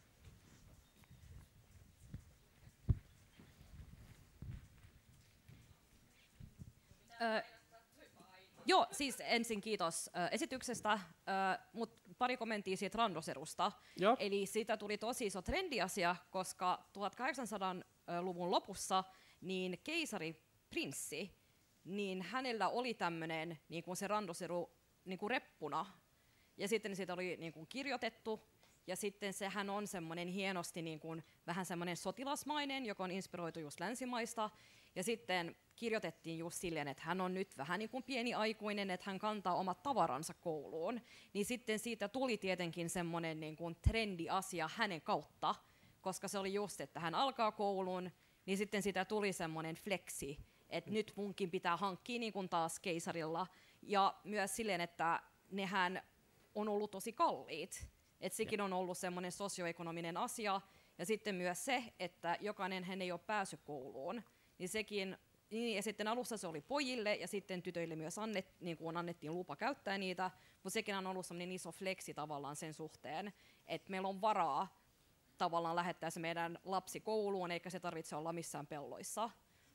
Ö, joo, siis ensin kiitos ö, esityksestä, ö, mutta pari kommenttia siitä randoserusta. Joo. Eli siitä tuli tosi iso trendiasia, koska tuhatkahdeksansataaluvun lopussa niin keisari prinssi, niin hänellä oli tämmöinen niin kuin se randoseru niin kuin reppuna, ja sitten siitä oli niin kuin kirjoitettu, ja sitten sehän on semmoinen hienosti niin kuin, vähän semmoinen sotilasmainen, joka on inspiroitu just länsimaista, Ja sitten kirjoitettiin just silleen, että hän on nyt vähän niin kuin pieni aikuinen, että hän kantaa omat tavaransa kouluun. Niin sitten siitä tuli tietenkin semmoinen niin kuin trendiasia hänen kautta, koska se oli just, että hän alkaa koulun, niin sitten siitä tuli semmoinen flexi, että nyt munkin pitää hankkia niin kuin taas keisarilla. Ja myös silleen, että nehän on ollut tosi kalliit. Että sekin on ollut semmoinen sosioekonominen asia. Ja sitten myös se, että jokainen hän ei ole päässyt kouluun. Niin sekin, niin, ja sitten alussa se oli pojille ja sitten tytöille myös annet, niin kuin annettiin lupa käyttää niitä. Mutta sekin on ollut semmoinen iso flexi tavallaan sen suhteen, että meillä on varaa tavallaan lähettää se meidän lapsi kouluun, eikä se tarvitse olla missään pelloissa.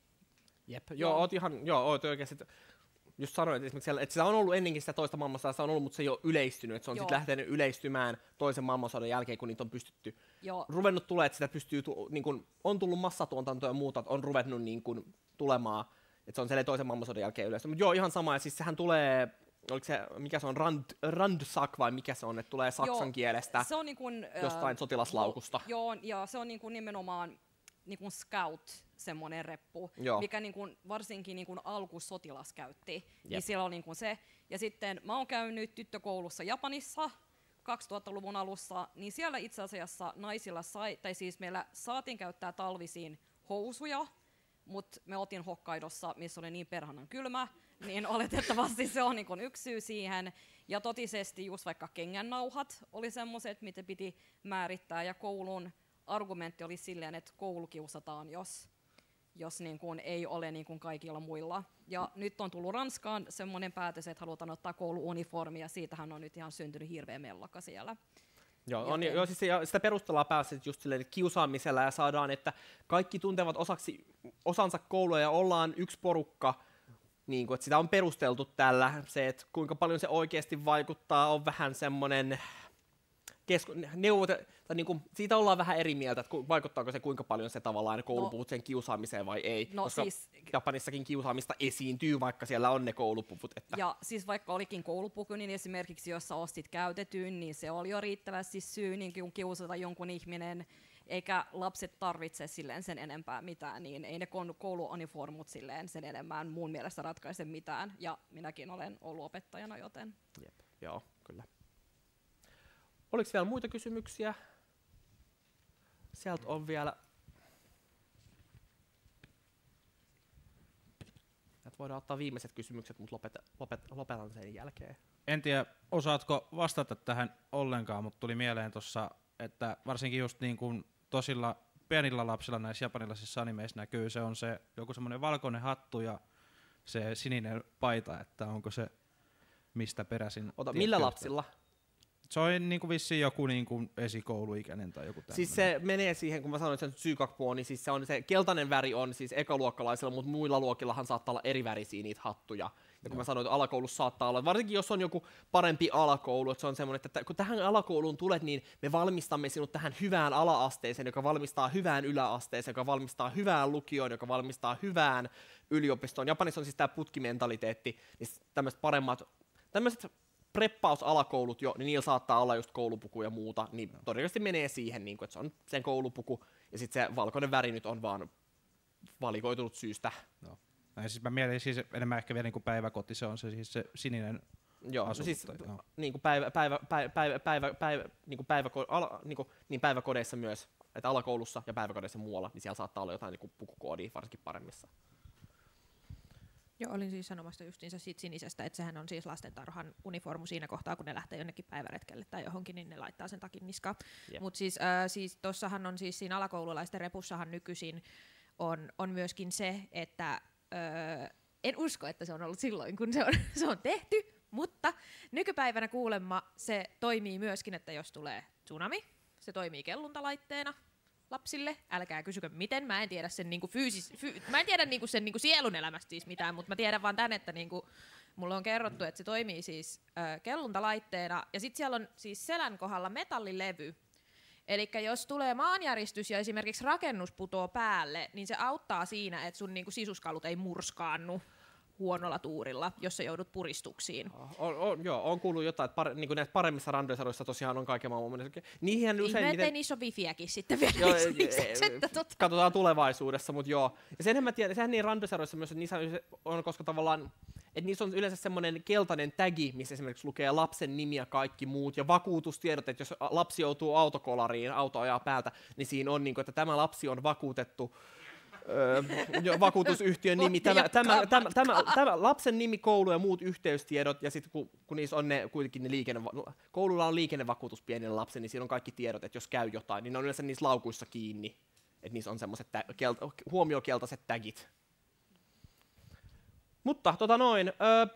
Jep, joo, joo. Oot ihan, joo, oot oikeasti, just sanoin, että esimerkiksi siellä, että sitä on ollut ennenkin sitä toista maailmansotaa, sitä on ollut, mutta se ei ole yleistynyt, että se on sitten lähtenyt yleistymään toisen maailmansodan jälkeen, kun niitä on pystytty, joo. ruvennut tulee, että sitä pystyy, niin kun, on tullut massatuotantoa ja muuta, että on ruvennut niin kun, tulemaan, että se on siellä toisen maailmansodan jälkeen yleistynyt, mutta joo, ihan sama, ja siis sehän tulee, oliko se, mikä se on, Rand, Randsak vai mikä se on, että tulee saksan joo, kielestä, se on niin kun, jostain äh, sotilaslaukusta. Joo, ja se on niin kun nimenomaan niin kun scout, semmoinen reppu, joo. mikä niin kun, varsinkin niin kun alkusotilas käytti. Jep. Niin siellä on niin kun se. Ja sitten mä oon käynyt tyttökoulussa Japanissa kaksituhattaluvun alussa, niin siellä itse asiassa naisilla sai, tai siis meillä saatiin käyttää talvisiin housuja, mutta me otin Hokkaidossa, missä oli niin perhanan kylmä, niin oletettavasti se on niin kun yksi syy siihen. Ja totisesti just vaikka kengännauhat oli semmoiset, mitä piti määrittää, ja koulun argumentti oli silleen, että koulu kiusataan, jos jos niin kuin ei ole niin kuin kaikilla muilla. Ja nyt on tullut Ranskaan semmoinen päätös, että halutaan ottaa kouluuniformi, ja siitähän on nyt ihan syntynyt hirveä mellaka siellä. Joo, on, joo siis sitä perustellaan päässä just silleen kiusaamisella, ja saadaan, että kaikki tuntevat osaksi, osansa koulua, ja ollaan yksi porukka, niin kuin, että sitä on perusteltu tällä. Se, että kuinka paljon se oikeasti vaikuttaa, on vähän semmoinen Kesku- neuvote- tai niinku, siitä ollaan vähän eri mieltä, että ku- vaikuttaako se kuinka paljon se tavallaan koulupuvut no, sen kiusaamiseen vai ei, no, koska siis, Japanissakin kiusaamista esiintyy, vaikka siellä on ne koulupuvut. Että. Ja siis vaikka olikin koulupuku, niin esimerkiksi jos sä ostit käytetyn, niin se oli jo riittävästi syy niin kiusata jonkun ihminen, eikä lapset tarvitse silleen sen enempää mitään, niin ei ne kouluuniformut silleen sen enemmän mun mielestä ratkaise mitään, ja minäkin olen ollut opettajana, joten. Jep, joo, kyllä. Oliko vielä muita kysymyksiä? Sieltä on vielä. Sieltä voidaan ottaa viimeiset kysymykset, mutta lopeta, lopeta, lopetan sen jälkeen. En tiedä, osaatko vastata tähän ollenkaan, mutta tuli mieleen tuossa, että varsinkin just niin kuin tosilla pienillä lapsilla näissä japanilaisissa animeissa näkyy, se on se joku semmoinen valkoinen hattu ja se sininen paita, että onko se mistä peräisin. Ota, millä lapsilla? Se on niinku vissiin joku niinku esikouluikäinen tai joku tämmöinen. Siis se menee siihen, kun mä sanoin, että se on Tsukakpo, niin siis se, on, se keltainen väri on siis ekaluokkalaisilla, mutta muilla luokillahan saattaa olla eri värisiä niitä hattuja. Ja kun Joo. mä sanoin, että alakoulussa saattaa olla, varsinkin jos on joku parempi alakoulu, että se on semmoinen, että kun tähän alakouluun tulet, niin me valmistamme sinut tähän hyvään ala-asteeseen, joka valmistaa hyvään yläasteeseen, joka valmistaa hyvään lukioon, joka valmistaa hyvään yliopistoon. Japanissa on siis tämä putkimentaliteetti, niin tämmöiset paremmat, tämmöiset preppausалakoulut jo, niin niillä saattaa olla just koulupuku ja muuta, niin no. todennäköisesti menee siihen, niin kuin, että se on sen koulupuku, ja sitten se valkoinen väri nyt on vaan valikoitunut syystä. No. Ja siis mä mietin siis enemmän ehkä vielä niin kuin päiväkoti, se on se, siis se sininen Joo, asunto. Siis, niin kuin päivä, päivä, päivä, päivä, päivä, päivä, niin kuin päiväko, ala, niin kuin, niin päiväkodeissa myös, että alakoulussa ja päiväkodeissa muualla, niin siellä saattaa olla jotain niin kuin pukukoodia, varsinkin paremmissa. Joo, olin siis sanomassa justiinsa siitä sinisestä, että sehän on siis lastentarhan uniformu siinä kohtaa, kun ne lähtee jonnekin päiväretkelle tai johonkin, niin ne laittaa sen takin niskaan. Yeah. Mutta siis, äh, siis tuossahan on siis siinä alakoululaisten repussahan nykyisin on, on myöskin se, että äh, en usko, että se on ollut silloin, kun se on, se on tehty, mutta nykypäivänä kuulemma se toimii myöskin, että jos tulee tsunami, se toimii kelluntalaitteena lapsille. Älkää kysykö miten, mä en tiedä sen niinku fyysis, fy, mä en tiedä niinku sen niinku sielun elämästä siis mitään, mutta mä tiedän vaan tän, että niinku, mulle on kerrottu, että se toimii siis äh, kelluntalaitteena, ja sit siellä on siis selän kohdalla metallilevy. Elikkä jos tulee maanjäristys ja esimerkiksi rakennus putoo päälle, niin se auttaa siinä, että sun niinku sisuskalut ei murskaannu. huonolla tuurilla, jos sä joudut puristuksiin. On, on, joo, on kuullut jotain, että pare, niin näissä paremmissa randosaroissa tosiaan on kaiken maailman. Niihin usein... Ihme, ettei niissä on wifiäkin sitten vielä. Joo, että tota. Katsotaan tulevaisuudessa, mutta joo. Ja senhän mä tiedän, sehän niin randosaroissa myös, että niissä on, koska tavallaan, että niissä on yleensä semmoinen keltainen tagi, missä esimerkiksi lukee lapsen nimi ja kaikki muut, ja vakuutustiedot, että jos lapsi joutuu autokolariin, auto ajaa päältä, niin siinä on, niin kuin, että tämä lapsi on vakuutettu Öö, vakuutusyhtiön nimi, tämä, tämä, tämä, tämä, tämä lapsen nimi, koulu ja muut yhteystiedot, ja sitten kun, kun niissä on ne, kuitenkin ne liikenne, koululla on liikennevakuutus pienelle lapsen, niin siinä on kaikki tiedot, että jos käy jotain, niin ne on yleensä niissä laukuissa kiinni, että niissä on semmoiset tä- kelta- huomiokeltaiset tagit. Mutta tota noin, öö,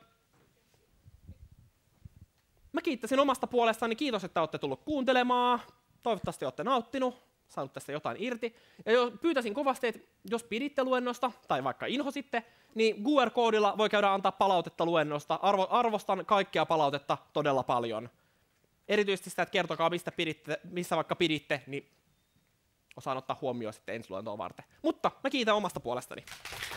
mä kiittäisin omasta puolestani, kiitos, että olette tullut kuuntelemaan, toivottavasti olette nauttinut. Saanut tästä jotain irti. Ja jos pyytäisin kovasti, että jos piditte luennosta, tai vaikka inhositte, niin Q R-koodilla voi käydä antaa palautetta luennosta. Arvo, arvostan kaikkea palautetta todella paljon. Erityisesti sitä, että kertokaa, mistä piditte, missä vaikka piditte, niin osaan ottaa huomioon sitten ensi luentoa varten. Mutta mä kiitän omasta puolestani.